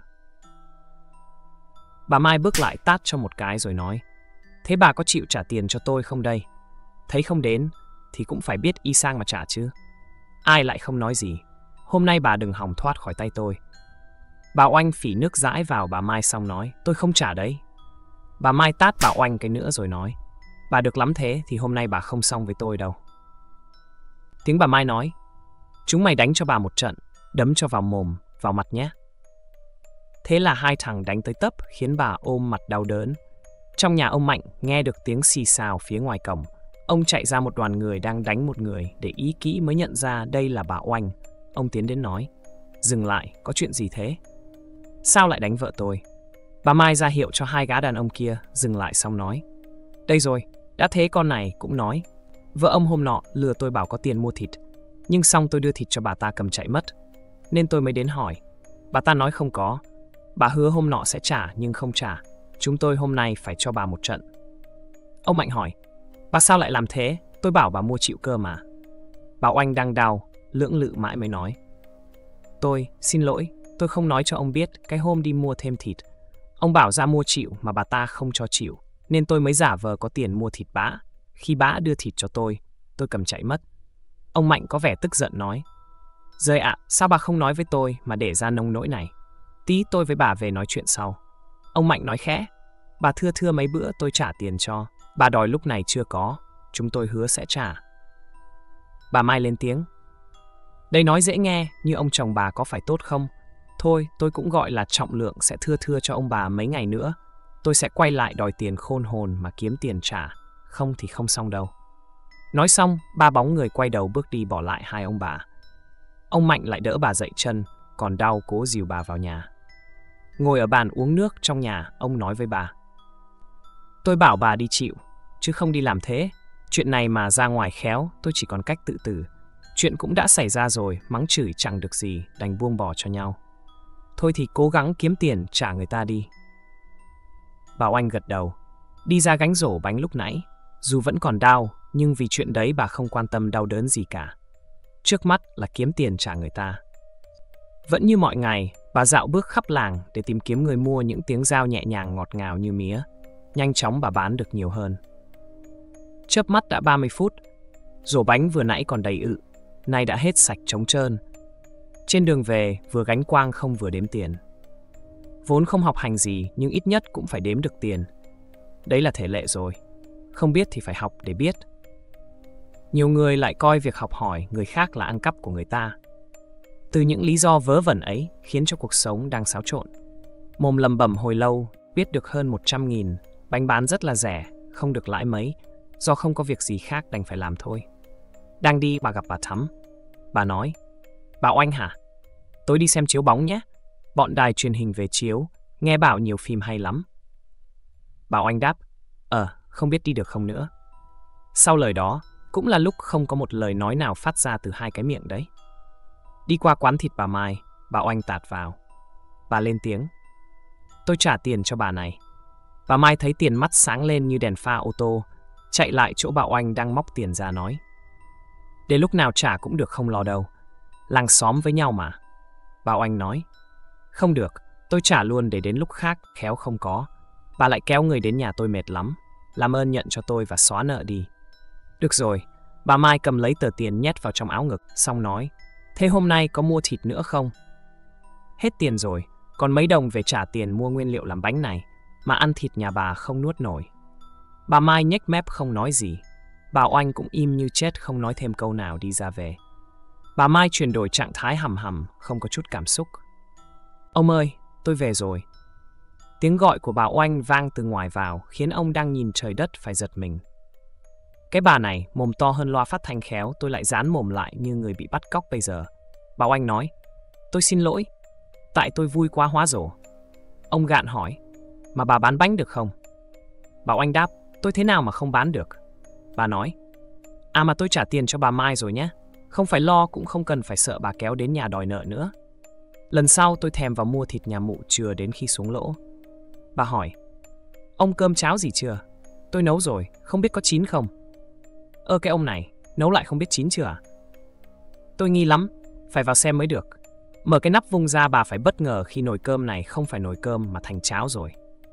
Bà Mai bước lại tát cho một cái rồi nói, thế bà có chịu trả tiền cho tôi không đây? Thấy không đến thì cũng phải biết y sang mà trả chứ. Ai lại không nói gì. Hôm nay bà đừng hòng thoát khỏi tay tôi. Bà Oanh phỉ nước dãi vào bà Mai xong nói, tôi không trả đấy. Bà Mai tát bà Oanh cái nữa rồi nói, bà được lắm thế thì hôm nay bà không xong với tôi đâu. Tiếng bà Mai nói, chúng mày đánh cho bà một trận, đấm cho vào mồm, vào mặt nhé. Thế là hai thằng đánh tới tấp khiến bà ôm mặt đau đớn. Trong nhà ông Mạnh nghe được tiếng xì xào phía ngoài cổng. Ông chạy ra một đoàn người đang đánh một người, để ý kỹ mới nhận ra đây là bà Oanh. Ông tiến đến nói, dừng lại, có chuyện gì thế? Sao lại đánh vợ tôi? Bà Mai ra hiệu cho hai gã đàn ông kia dừng lại xong nói, đây rồi, đã thế con này cũng nói, vợ ông hôm nọ lừa tôi bảo có tiền mua thịt, nhưng xong tôi đưa thịt cho bà ta cầm chạy mất. nên tôi mới đến hỏi. Bà ta nói không có. Bà hứa hôm nọ sẽ trả nhưng không trả. Chúng tôi hôm nay phải cho bà một trận. Ông Mạnh hỏi, bà sao lại làm thế? Tôi bảo bà mua chịu cơ mà. Bà Oanh đang đau, lưỡng lự mãi mới nói. Tôi, xin lỗi, tôi không nói cho ông biết cái hôm đi mua thêm thịt. Ông bảo ra mua chịu mà bà ta không cho chịu, nên tôi mới giả vờ có tiền mua thịt bã. Khi bã đưa thịt cho tôi, tôi cầm chạy mất. Ông Mạnh có vẻ tức giận nói. Rời ạ, sao bà không nói với tôi mà để ra nông nỗi này? Tí tôi với bà về nói chuyện sau. Ông Mạnh nói khẽ. Bà thưa thưa mấy bữa tôi trả tiền cho. Bà đòi lúc này chưa có, chúng tôi hứa sẽ trả. Bà Mai lên tiếng. Đây nói dễ nghe, như ông chồng bà có phải tốt không? Thôi, tôi cũng gọi là trọng lượng sẽ thưa thưa cho ông bà mấy ngày nữa. Tôi sẽ quay lại đòi tiền khôn hồn mà kiếm tiền trả. Không thì không xong đâu. Nói xong, ba bóng người quay đầu bước đi bỏ lại hai ông bà. Ông Mạnh lại đỡ bà dậy chân, còn đau cố dìu bà vào nhà. Ngồi ở bàn uống nước trong nhà, ông nói với bà. Tôi bảo bà đi chịu, chứ không đi làm thế. Chuyện này mà ra ngoài khéo, tôi chỉ còn cách tự tử. Chuyện cũng đã xảy ra rồi, mắng chửi chẳng được gì, đành buông bỏ cho nhau. Thôi thì cố gắng kiếm tiền trả người ta đi. Bà Oanh gật đầu, đi ra gánh rổ bánh lúc nãy. Dù vẫn còn đau, nhưng vì chuyện đấy bà không quan tâm đau đớn gì cả. Trước mắt là kiếm tiền trả người ta. Vẫn như mọi ngày, bà dạo bước khắp làng để tìm kiếm người mua những tiếng dao nhẹ nhàng ngọt ngào như mía. Nhanh chóng bà bán được nhiều hơn. Chớp mắt đã ba mươi phút, rổ bánh vừa nãy còn đầy ự, nay đã hết sạch trống trơn. Trên đường về, vừa gánh quang không vừa đếm tiền. Vốn không học hành gì nhưng ít nhất cũng phải đếm được tiền. Đấy là thể lệ rồi. Không biết thì phải học để biết. Nhiều người lại coi việc học hỏi người khác là ăn cắp của người ta. Từ những lý do vớ vẩn ấy khiến cho cuộc sống đang xáo trộn. Mồm lầm bầm hồi lâu, biết được hơn một trăm nghìn, bánh bán rất là rẻ, không được lãi mấy, do không có việc gì khác đành phải làm thôi. Đang đi bà gặp bà Thắm. Bà nói, bà Oanh hả? Tối đi xem chiếu bóng nhé. Bọn đài truyền hình về chiếu, nghe bảo nhiều phim hay lắm. Bà Oanh đáp, ờ, không biết đi được không nữa. Sau lời đó, cũng là lúc không có một lời nói nào phát ra từ hai cái miệng đấy. Đi qua quán thịt bà Mai, bà Oanh tạt vào. Bà lên tiếng, tôi trả tiền cho bà này. Bà Mai thấy tiền mắt sáng lên như đèn pha ô tô, chạy lại chỗ bà Oanh đang móc tiền ra nói. Để lúc nào trả cũng được không lo đâu. Làng xóm với nhau mà. Bà Oanh nói, không được, tôi trả luôn để đến lúc khác khéo không có. Bà lại kéo người đến nhà tôi mệt lắm. Làm ơn nhận cho tôi và xóa nợ đi. Được rồi, bà Mai cầm lấy tờ tiền nhét vào trong áo ngực, xong nói, thế hôm nay có mua thịt nữa không? Hết tiền rồi, còn mấy đồng về trả tiền mua nguyên liệu làm bánh này, mà ăn thịt nhà bà không nuốt nổi. Bà Mai nhếch mép không nói gì. Bà Oanh cũng im như chết không nói thêm câu nào đi ra về. Bà Mai chuyển đổi trạng thái hầm hầm, không có chút cảm xúc. Ông ơi, tôi về rồi. Tiếng gọi của bà Oanh vang từ ngoài vào, khiến ông đang nhìn trời đất phải giật mình. Cái bà này, mồm to hơn loa phát thanh khéo, tôi lại dán mồm lại như người bị bắt cóc bây giờ. Bà Oanh nói, tôi xin lỗi, tại tôi vui quá hóa rổ. Ông gạn hỏi, mà bà bán bánh được không? Bà Oanh đáp, tôi thế nào mà không bán được? Bà nói, à mà tôi trả tiền cho bà Mai rồi nhé. Không phải lo cũng không cần phải sợ bà kéo đến nhà đòi nợ nữa. Lần sau tôi thèm vào mua thịt nhà mụ chừa đến khi xuống lỗ. Bà hỏi, ông cơm cháo gì chưa? Tôi nấu rồi, không biết có chín không? Ơ cái ông này, nấu lại không biết chín chưa à? Tôi nghi lắm, phải vào xem mới được. Mở cái nắp vung ra bà phải bất ngờ khi nồi cơm này không phải nồi cơm mà thành cháo rồi.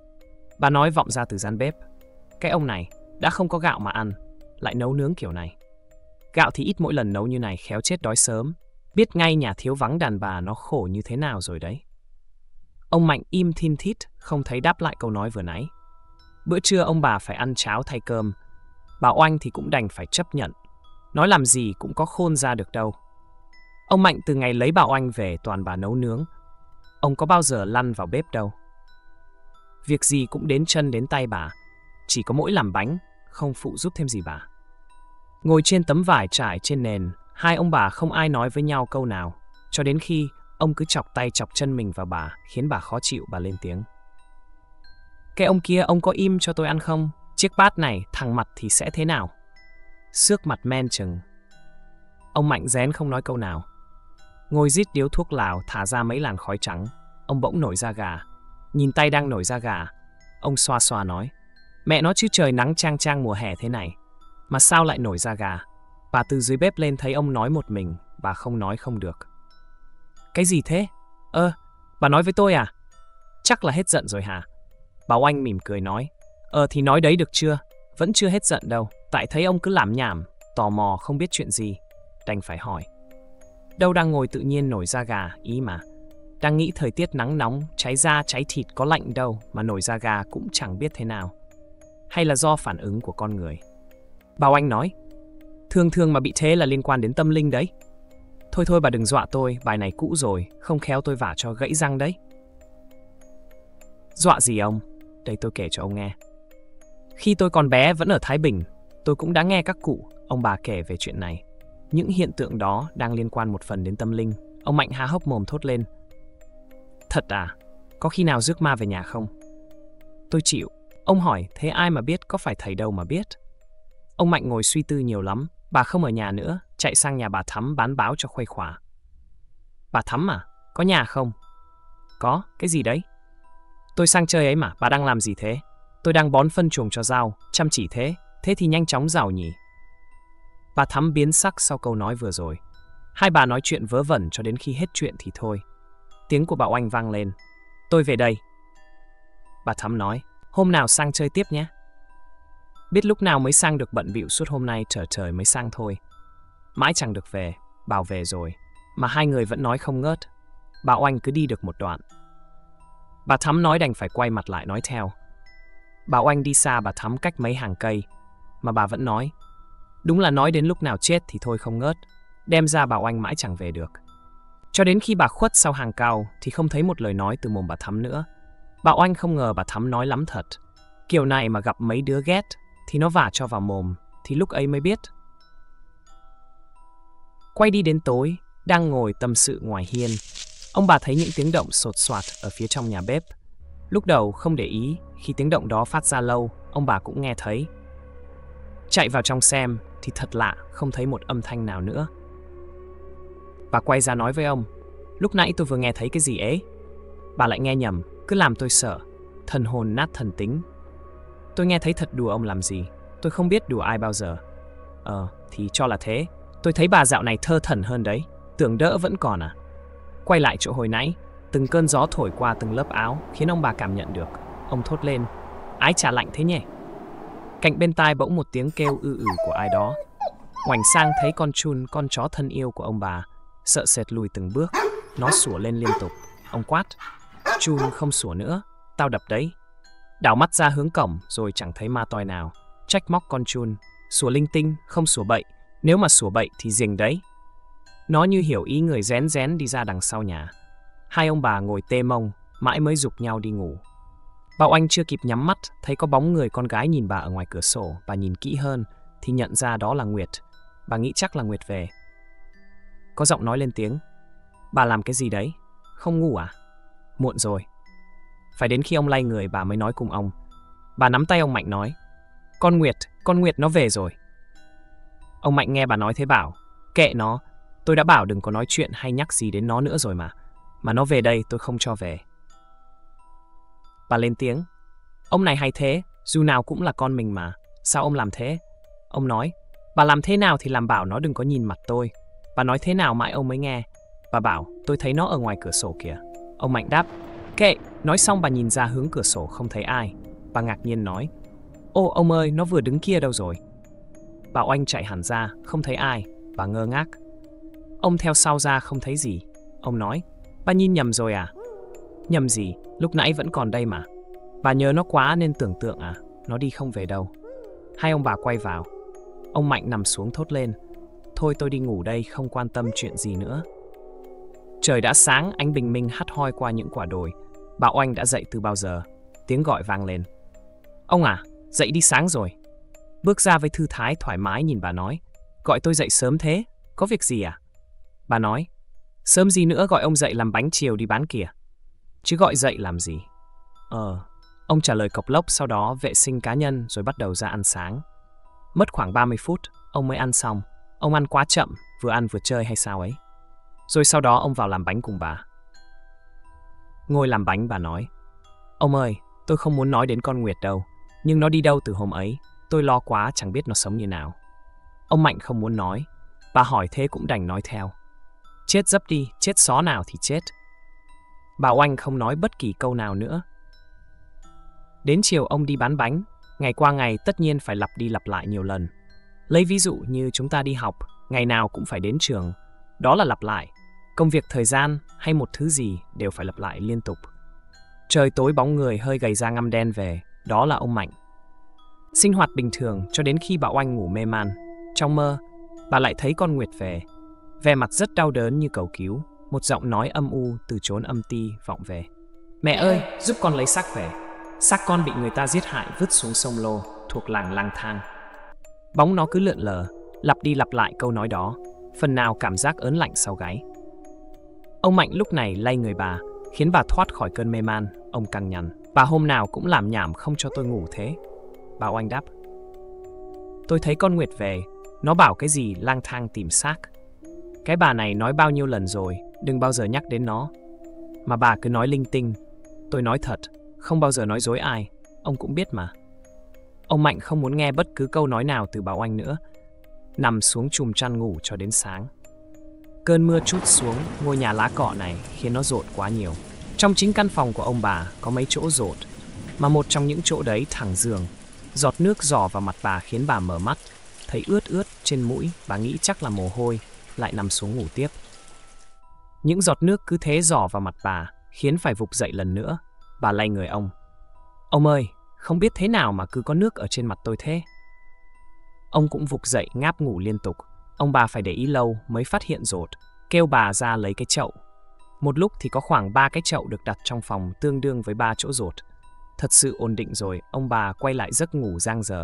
Bà nói vọng ra từ gian bếp. Cái ông này, đã không có gạo mà ăn, lại nấu nướng kiểu này. Gạo thì ít mỗi lần nấu như này khéo chết đói sớm. Biết ngay nhà thiếu vắng đàn bà nó khổ như thế nào rồi đấy. Ông Mạnh im thin thít, không thấy đáp lại câu nói vừa nãy. Bữa trưa ông bà phải ăn cháo thay cơm. Bà Oanh thì cũng đành phải chấp nhận. Nói làm gì cũng có khôn ra được đâu. Ông Mạnh từ ngày lấy bà Oanh về toàn bà nấu nướng. Ông có bao giờ lăn vào bếp đâu. Việc gì cũng đến chân đến tay bà. Chỉ có mỗi làm bánh, không phụ giúp thêm gì bà. Ngồi trên tấm vải trải trên nền, hai ông bà không ai nói với nhau câu nào. Cho đến khi ông cứ chọc tay chọc chân mình vào bà, khiến bà khó chịu, bà lên tiếng. Cái ông kia ông có im cho tôi ăn không? Chiếc bát này thằng mặt thì sẽ thế nào? Xước mặt men chừng. Ông Mạnh rén không nói câu nào. Ngồi rít điếu thuốc lào thả ra mấy làn khói trắng. Ông bỗng nổi da gà. Nhìn tay đang nổi da gà, ông xoa xoa nói: Mẹ nó chứ, trời nắng chang chang mùa hè thế này mà sao lại nổi da gà? Bà từ dưới bếp lên thấy ông nói một mình, bà không nói không được. Cái gì thế? Ơ, bà nói với tôi à? Chắc là hết giận rồi hả? Bà Oanh mỉm cười nói: Ờ thì nói đấy được chưa? Vẫn chưa hết giận đâu, tại thấy ông cứ lảm nhảm, tò mò không biết chuyện gì, đành phải hỏi. Đâu đang ngồi tự nhiên nổi da gà, ý mà. Đang nghĩ thời tiết nắng nóng, cháy da cháy thịt có lạnh đâu mà nổi da gà cũng chẳng biết thế nào. Hay là do phản ứng của con người? Bà Oanh nói: Thường thường mà bị thế là liên quan đến tâm linh đấy. Thôi thôi bà đừng dọa tôi, bài này cũ rồi, không khéo tôi vả cho gãy răng đấy. Dọa gì ông? Đây tôi kể cho ông nghe. Khi tôi còn bé vẫn ở Thái Bình, tôi cũng đã nghe các cụ, ông bà kể về chuyện này. Những hiện tượng đó đang liên quan một phần đến tâm linh. Ông Mạnh há hốc mồm thốt lên: Thật à? Có khi nào rước ma về nhà không? Tôi chịu. Ông hỏi, thế ai mà biết, có phải thầy đâu mà biết. Ông Mạnh ngồi suy tư nhiều lắm. Bà không ở nhà nữa, chạy sang nhà bà Thắm bán báo cho khuây khỏa. Bà Thắm à? Có nhà không? Có, cái gì đấy? Tôi sang chơi ấy mà, bà đang làm gì thế? Tôi đang bón phân chuồng cho rau, chăm chỉ thế, thế thì nhanh chóng giàu nhỉ? Bà Thắm biến sắc sau câu nói vừa rồi. Hai bà nói chuyện vớ vẩn cho đến khi hết chuyện thì thôi. Tiếng của bà Oanh vang lên: Tôi về đây. Bà Thắm nói: Hôm nào sang chơi tiếp nhé. Biết lúc nào mới sang được, bận bịu suốt hôm nay chờ trời mới sang thôi. Mãi chẳng được về, bảo về rồi, mà hai người vẫn nói không ngớt. Bà Oanh cứ đi được một đoạn, bà Thắm nói đành phải quay mặt lại nói theo. Bà Oanh đi xa bà Thắm cách mấy hàng cây, mà bà vẫn nói. Đúng là nói đến lúc nào chết thì thôi không ngớt. Đem ra bà Oanh mãi chẳng về được. Cho đến khi bà khuất sau hàng cau thì không thấy một lời nói từ mồm bà Thắm nữa. Bà Oanh không ngờ bà Thắm nói lắm thật. Kiểu này mà gặp mấy đứa ghét thì nó vả cho vào mồm, thì lúc ấy mới biết. Quay đi đến tối, đang ngồi tâm sự ngoài hiên, ông bà thấy những tiếng động sột soạt ở phía trong nhà bếp. Lúc đầu không để ý, khi tiếng động đó phát ra lâu, ông bà cũng nghe thấy. Chạy vào trong xem thì thật lạ, không thấy một âm thanh nào nữa. Bà quay ra nói với ông: Lúc nãy tôi vừa nghe thấy cái gì ấy? Bà lại nghe nhầm, cứ làm tôi sợ, thần hồn nát thần tính. Tôi nghe thấy thật, đùa ông làm gì, tôi không biết đùa ai bao giờ. Ờ, thì cho là thế. Tôi thấy bà dạo này thơ thẩn hơn đấy, tưởng đỡ vẫn còn à? Quay lại chỗ hồi nãy, từng cơn gió thổi qua từng lớp áo khiến ông bà cảm nhận được. Ông thốt lên: Ái chà, lạnh thế nhỉ? Cạnh bên tai bỗng một tiếng kêu ư ử của ai đó. Ngoảnh sang thấy con chun, con chó thân yêu của ông bà, sợ sệt lùi từng bước. Nó sủa lên liên tục. Ông quát: Chun không sủa nữa, tao đập đấy. Đảo mắt ra hướng cổng rồi chẳng thấy ma toi nào. Trách móc con chun: Sủa linh tinh, không sủa bậy. Nếu mà sủa bậy thì giềng đấy. Nó như hiểu ý người, rén rén đi ra đằng sau nhà. Hai ông bà ngồi tê mông, mãi mới giục nhau đi ngủ. Bà Oanh chưa kịp nhắm mắt, thấy có bóng người con gái nhìn bà ở ngoài cửa sổ. Bà nhìn kỹ hơn thì nhận ra đó là Nguyệt. Bà nghĩ chắc là Nguyệt về. Có giọng nói lên tiếng: Bà làm cái gì đấy? Không ngủ à? Muộn rồi. Phải đến khi ông lay người bà mới nói cùng ông. Bà nắm tay ông Mạnh nói: Con Nguyệt, con Nguyệt nó về rồi. Ông Mạnh nghe bà nói thế bảo: Kệ nó, tôi đã bảo đừng có nói chuyện hay nhắc gì đến nó nữa rồi mà. Mà nó về đây tôi không cho về. Bà lên tiếng: Ông này hay thế, dù nào cũng là con mình mà. Sao ông làm thế? Ông nói: Bà làm thế nào thì làm, bảo nó đừng có nhìn mặt tôi. Bà nói thế nào mãi ông mới nghe. Bà bảo: Tôi thấy nó ở ngoài cửa sổ kìa. Ông Mạnh đáp: Kệ. Nói xong bà nhìn ra hướng cửa sổ không thấy ai. Bà ngạc nhiên nói: Ô ông ơi, nó vừa đứng kia đâu rồi? Bà Oanh chạy hẳn ra, không thấy ai. Bà ngơ ngác. Ông theo sau ra không thấy gì. Ông nói: Bà nhìn nhầm rồi à? Nhầm gì, lúc nãy vẫn còn đây mà. Bà nhớ nó quá nên tưởng tượng à? Nó đi không về đâu. Hai ông bà quay vào. Ông Mạnh nằm xuống thốt lên: Thôi tôi đi ngủ đây, không quan tâm chuyện gì nữa. Trời đã sáng, ánh bình minh hắt hoi qua những quả đồi. Bà Oanh đã dậy từ bao giờ. Tiếng gọi vang lên: Ông à, dậy đi, sáng rồi. Bước ra với thư thái thoải mái nhìn bà nói: Gọi tôi dậy sớm thế, có việc gì à? Bà nói: Sớm gì nữa, gọi ông dậy làm bánh chiều đi bán kìa. Chứ gọi dậy làm gì? Ờ, ông trả lời cộc lốc, sau đó vệ sinh cá nhân rồi bắt đầu ra ăn sáng. Mất khoảng ba mươi phút, ông mới ăn xong. Ông ăn quá chậm, vừa ăn vừa chơi hay sao ấy? Rồi sau đó ông vào làm bánh cùng bà. Ngồi làm bánh bà nói, ông ơi, tôi không muốn nói đến con Nguyệt đâu, nhưng nó đi đâu từ hôm ấy, tôi lo quá chẳng biết nó sống như nào. Ông Mạnh không muốn nói, bà hỏi thế cũng đành nói theo. Chết dấp đi, chết xó nào thì chết. Bà Oanh không nói bất kỳ câu nào nữa. Đến chiều ông đi bán bánh, ngày qua ngày tất nhiên phải lặp đi lặp lại nhiều lần. Lấy ví dụ như chúng ta đi học, ngày nào cũng phải đến trường, đó là lặp lại. Công việc thời gian hay một thứ gì đều phải lặp lại liên tục. Trời tối bóng người hơi gầy da ngăm đen về, đó là ông Mạnh. Sinh hoạt bình thường cho đến khi bà Oanh ngủ mê man. Trong mơ, bà lại thấy con Nguyệt về. Vẻ mặt rất đau đớn như cầu cứu, một giọng nói âm u từ chốn âm ti vọng về. Mẹ ơi, giúp con lấy xác về. Xác con bị người ta giết hại vứt xuống sông Lô, thuộc làng Lang Thang. Bóng nó cứ lượn lờ, lặp đi lặp lại câu nói đó, phần nào cảm giác ớn lạnh sau gáy. Ông Mạnh lúc này lay người bà, khiến bà thoát khỏi cơn mê man. Ông căng nhằn, bà hôm nào cũng làm nhảm không cho tôi ngủ thế. Bà Oanh đáp, tôi thấy con Nguyệt về, nó bảo cái gì lang thang tìm xác. Cái bà này nói bao nhiêu lần rồi, đừng bao giờ nhắc đến nó. Mà bà cứ nói linh tinh. Tôi nói thật, không bao giờ nói dối ai, ông cũng biết mà. Ông Mạnh không muốn nghe bất cứ câu nói nào từ bà Oanh nữa, nằm xuống chùm chăn ngủ cho đến sáng. Cơn mưa trút xuống ngôi nhà lá cọ này khiến nó dột quá nhiều. Trong chính căn phòng của ông bà có mấy chỗ dột, mà một trong những chỗ đấy thẳng giường. Giọt nước rò vào mặt bà khiến bà mở mắt, thấy ướt ướt trên mũi, bà nghĩ chắc là mồ hôi, lại nằm xuống ngủ tiếp. Những giọt nước cứ thế rò vào mặt bà, khiến phải vụt dậy lần nữa. Bà lay người ông. Ông ơi, không biết thế nào mà cứ có nước ở trên mặt tôi thế. Ông cũng vụt dậy ngáp ngủ liên tục. Ông bà phải để ý lâu mới phát hiện dột, kêu bà ra lấy cái chậu. Một lúc thì có khoảng ba cái chậu được đặt trong phòng tương đương với ba chỗ dột. Thật sự ổn định rồi, ông bà quay lại giấc ngủ giang dở.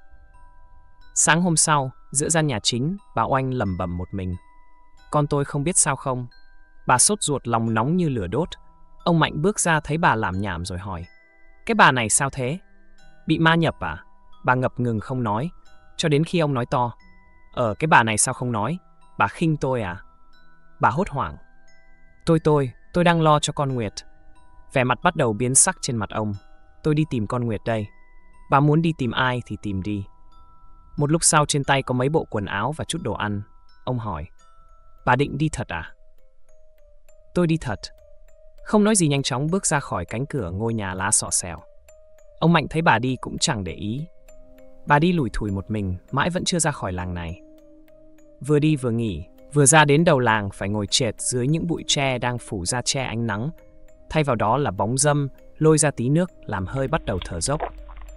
Sáng hôm sau, giữa gian nhà chính, bà Oanh lẩm bẩm một mình. Con tôi không biết sao không. Bà sốt ruột lòng nóng như lửa đốt. Ông Mạnh bước ra thấy bà làm nhảm rồi hỏi. Cái bà này sao thế? Bị ma nhập à? Bà ngập ngừng không nói, cho đến khi ông nói to. Ờ, cái bà này sao không nói? Bà khinh tôi à? Bà hốt hoảng. Tôi tôi, tôi đang lo cho con Nguyệt. Vẻ mặt bắt đầu biến sắc trên mặt ông. Tôi đi tìm con Nguyệt đây. Bà muốn đi tìm ai thì tìm đi. Một lúc sau trên tay có mấy bộ quần áo và chút đồ ăn. Ông hỏi. Bà định đi thật à? Tôi đi thật. Không nói gì nhanh chóng bước ra khỏi cánh cửa ngôi nhà lá xọ xèo. Ông Mạnh thấy bà đi cũng chẳng để ý. Bà đi lủi thủi một mình, mãi vẫn chưa ra khỏi làng này. Vừa đi vừa nghỉ, vừa ra đến đầu làng phải ngồi chệt dưới những bụi tre đang phủ ra che ánh nắng. Thay vào đó là bóng râm, lôi ra tí nước làm hơi bắt đầu thở dốc.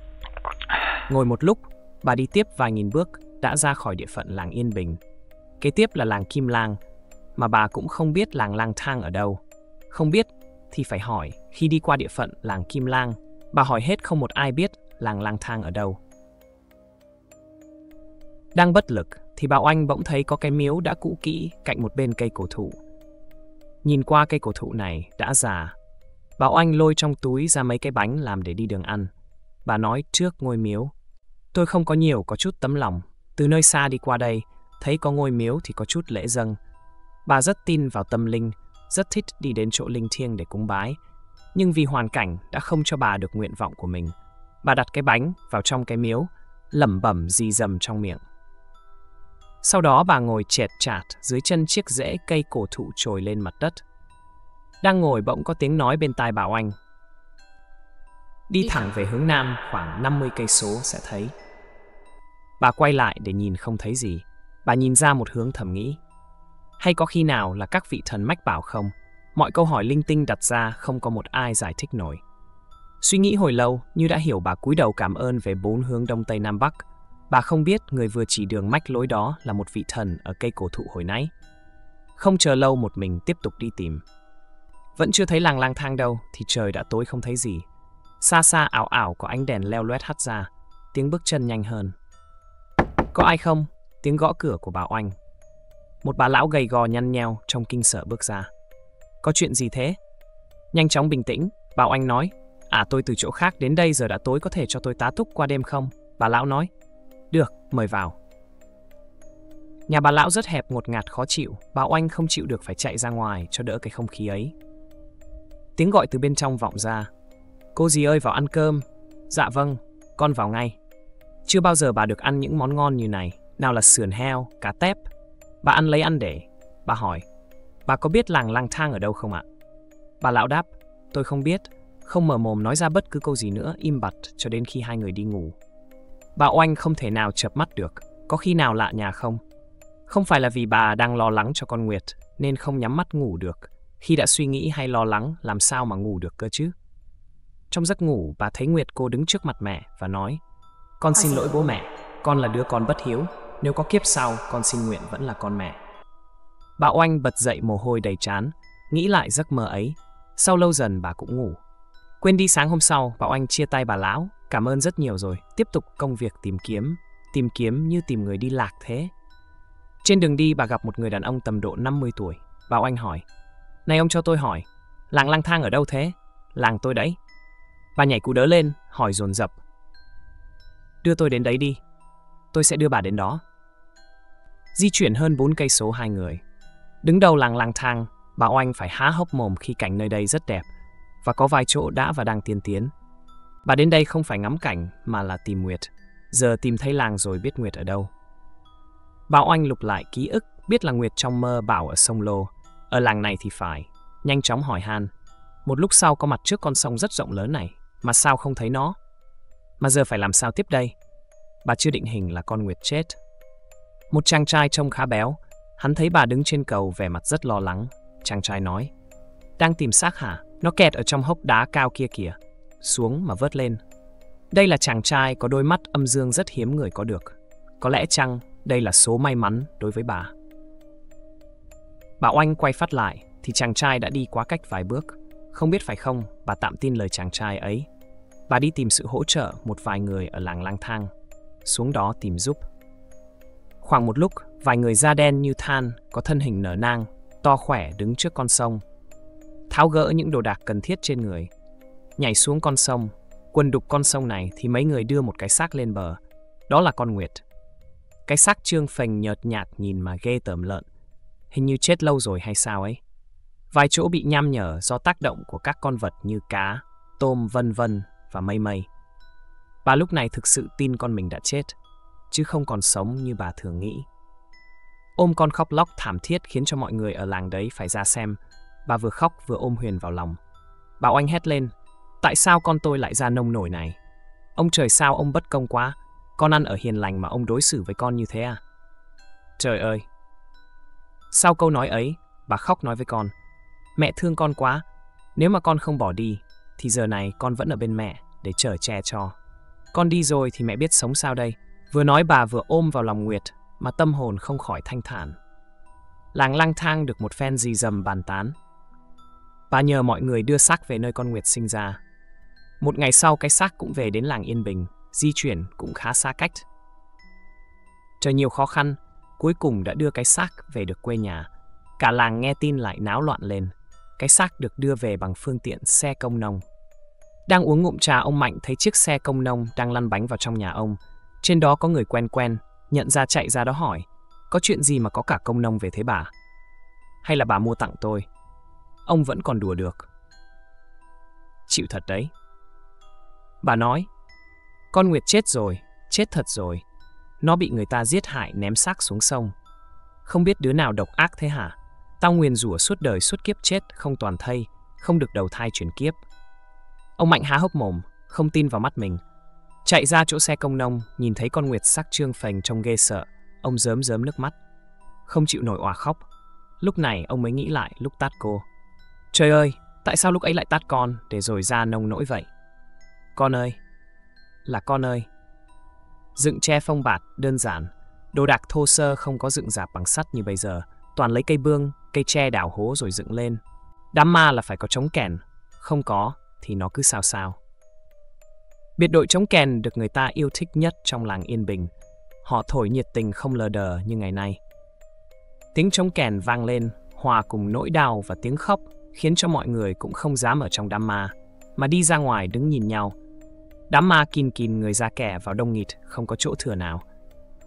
Ngồi một lúc, bà đi tiếp vài nghìn bước đã ra khỏi địa phận làng Yên Bình. Kế tiếp là làng Kim Lang, mà bà cũng không biết làng Lang Thang ở đâu. Không biết thì phải hỏi. Khi đi qua địa phận làng Kim Lang, bà hỏi hết không một ai biết làng Lang Thang ở đâu. Đang bất lực thì bà Oanh bỗng thấy có cái miếu đã cũ kỹ cạnh một bên cây cổ thụ. Nhìn qua cây cổ thụ này đã già, bà Oanh lôi trong túi ra mấy cái bánh làm để đi đường ăn. Bà nói trước ngôi miếu. Tôi không có nhiều, có chút tấm lòng. Từ nơi xa đi qua đây, thấy có ngôi miếu thì có chút lễ dâng. Bà rất tin vào tâm linh, rất thích đi đến chỗ linh thiêng để cúng bái. Nhưng vì hoàn cảnh đã không cho bà được nguyện vọng của mình. Bà đặt cái bánh vào trong cái miếu, lẩm bẩm rì rầm trong miệng. Sau đó bà ngồi chệt chạt dưới chân chiếc rễ cây cổ thụ trồi lên mặt đất. Đang ngồi bỗng có tiếng nói bên tai bà Oanh. Đi thẳng về hướng nam khoảng năm mươi cây số sẽ thấy. Bà quay lại để nhìn không thấy gì. Bà nhìn ra một hướng thầm nghĩ. Hay có khi nào là các vị thần mách bảo không? Mọi câu hỏi linh tinh đặt ra không có một ai giải thích nổi. Suy nghĩ hồi lâu, như đã hiểu, bà cúi đầu cảm ơn về bốn hướng đông tây nam bắc. Bà không biết người vừa chỉ đường mách lối đó là một vị thần ở cây cổ thụ hồi nãy. Không chờ lâu, một mình tiếp tục đi tìm. Vẫn chưa thấy làng Lang Thang đâu thì trời đã tối không thấy gì. Xa xa ảo ảo có ánh đèn leo loét hắt ra, tiếng bước chân nhanh hơn. Có ai không? Tiếng gõ cửa của bà Oanh. Một bà lão gầy gò nhăn nheo trông kinh sợ bước ra. Có chuyện gì thế? Nhanh chóng bình tĩnh, bà Oanh nói. À, tôi từ chỗ khác đến đây, giờ đã tối, có thể cho tôi tá túc qua đêm không? Bà lão nói. Được, mời vào. Nhà bà lão rất hẹp, ngột ngạt khó chịu. Bà Oanh không chịu được phải chạy ra ngoài cho đỡ cái không khí ấy. Tiếng gọi từ bên trong vọng ra. Cô dì ơi, vào ăn cơm. Dạ vâng, con vào ngay. Chưa bao giờ bà được ăn những món ngon như này. Nào là sườn heo, cá tép. Bà ăn lấy ăn để. Bà hỏi, bà có biết làng lang thang ở đâu không ạ? Bà lão đáp, tôi không biết. Không mở mồm nói ra bất cứ câu gì nữa, im bặt cho đến khi hai người đi ngủ. Bà Oanh không thể nào chợp mắt được. Có khi nào lạ nhà không? Không phải là vì bà đang lo lắng cho con Nguyệt nên không nhắm mắt ngủ được. Khi đã suy nghĩ hay lo lắng, làm sao mà ngủ được cơ chứ? Trong giấc ngủ, bà thấy Nguyệt cô đứng trước mặt mẹ và nói, con xin lỗi bố mẹ, con là đứa con bất hiếu. Nếu có kiếp sau, con xin nguyện vẫn là con mẹ. Bà Oanh bật dậy, mồ hôi đầy trán, nghĩ lại giấc mơ ấy. Sau lâu dần bà cũng ngủ. Quên đi, sáng hôm sau, bà Oanh chia tay bà lão. Cảm ơn rất nhiều rồi, tiếp tục công việc tìm kiếm. Tìm kiếm như tìm người đi lạc thế. Trên đường đi, bà gặp một người đàn ông tầm độ năm mươi tuổi. Bà Oanh hỏi, này ông cho tôi hỏi, làng lang thang ở đâu thế? Làng tôi đấy. Bà nhảy cú đớ lên, hỏi dồn dập, đưa tôi đến đấy đi, tôi sẽ đưa bà đến đó. Di chuyển hơn bốn cây số hai người. Đứng đầu làng lang thang, bà Oanh phải há hốc mồm khi cảnh nơi đây rất đẹp và có vài chỗ đã và đang tiên tiến. Bà đến đây không phải ngắm cảnh mà là tìm Nguyệt. Giờ tìm thấy làng rồi, biết Nguyệt ở đâu. Bà Oanh lục lại ký ức, biết là Nguyệt trong mơ bảo ở sông Lô. Ở làng này thì phải. Nhanh chóng hỏi han. Một lúc sau có mặt trước con sông rất rộng lớn này, mà sao không thấy nó? Mà giờ phải làm sao tiếp đây? Bà chưa định hình là con Nguyệt chết. Một chàng trai trông khá béo. Hắn thấy bà đứng trên cầu, vẻ mặt rất lo lắng. Chàng trai nói, đang tìm xác hả? Nó kẹt ở trong hốc đá cao kia kìa. Xuống mà vớt lên. Đây là chàng trai có đôi mắt âm dương rất hiếm người có được. Có lẽ chăng đây là số may mắn đối với bà. Bà Oanh quay phát lại thì chàng trai đã đi quá cách vài bước. Không biết phải không, bà tạm tin lời chàng trai ấy. Bà đi tìm sự hỗ trợ một vài người ở làng lang thang. Xuống đó tìm giúp. Khoảng một lúc, vài người da đen như than, có thân hình nở nang, to khỏe đứng trước con sông. Tháo gỡ những đồ đạc cần thiết trên người. Nhảy xuống con sông. Quần đục con sông này thì mấy người đưa một cái xác lên bờ. Đó là con Nguyệt. Cái xác trương phình nhợt nhạt, nhìn mà ghê tởm lợn. Hình như chết lâu rồi hay sao ấy. Vài chỗ bị nham nhở do tác động của các con vật như cá, tôm vân vân và mây mây. Bà lúc này thực sự tin con mình đã chết, chứ không còn sống như bà thường nghĩ. Ôm con khóc lóc thảm thiết khiến cho mọi người ở làng đấy phải ra xem. Bà vừa khóc vừa ôm Huyền vào lòng. Bà Oanh hét lên, tại sao con tôi lại ra nông nổi này? Ông trời, sao ông bất công quá? Con ăn ở hiền lành mà ông đối xử với con như thế à? Trời ơi! Sau câu nói ấy, bà khóc nói với con, mẹ thương con quá. Nếu mà con không bỏ đi, thì giờ này con vẫn ở bên mẹ để chở che cho. Con đi rồi thì mẹ biết sống sao đây? Vừa nói bà vừa ôm vào lòng Nguyệt, mà tâm hồn không khỏi thanh thản. Làng lang thang được một phen rì rầm bàn tán. Bà nhờ mọi người đưa xác về nơi con Nguyệt sinh ra. Một ngày sau, cái xác cũng về đến làng Yên Bình, di chuyển cũng khá xa cách. Trời nhiều khó khăn, cuối cùng đã đưa cái xác về được quê nhà. Cả làng nghe tin lại náo loạn lên. Cái xác được đưa về bằng phương tiện xe công nông. Đang uống ngụm trà, ông Mạnh thấy chiếc xe công nông đang lăn bánh vào trong nhà ông. Trên đó có người quen quen, nhận ra chạy ra đó hỏi, có chuyện gì mà có cả công nông về thế bà? Hay là bà mua tặng tôi? Ông vẫn còn đùa được. Chịu thật đấy. Bà nói, con Nguyệt chết rồi, chết thật rồi. Nó bị người ta giết hại ném xác xuống sông. Không biết đứa nào độc ác thế hả? Tao nguyền rủa suốt đời suốt kiếp chết không toàn thây, không được đầu thai chuyển kiếp. Ông Mạnh há hốc mồm, không tin vào mắt mình. Chạy ra chỗ xe công nông, nhìn thấy con Nguyệt xác trương phình trông ghê sợ. Ông rớm rớm nước mắt, không chịu nổi òa khóc. Lúc này ông mới nghĩ lại lúc tát cô. Trời ơi, tại sao lúc ấy lại tát con để rồi ra nông nỗi vậy? Con ơi, là con ơi. Dựng tre phông bạt đơn giản, đồ đạc thô sơ, không có dựng rạp bằng sắt như bây giờ, toàn lấy cây bương, cây tre đào hố rồi dựng lên. Đám ma là phải có trống kèn, không có thì nó cứ sao sao. Biệt đội trống kèn được người ta yêu thích nhất trong làng Yên Bình. Họ thổi nhiệt tình không lờ đờ như ngày nay. Tiếng trống kèn vang lên, hòa cùng nỗi đau và tiếng khóc, khiến cho mọi người cũng không dám ở trong đám ma, mà đi ra ngoài đứng nhìn nhau. Đám ma kín kín người ra kẻ vào đông nghịt, không có chỗ thừa nào.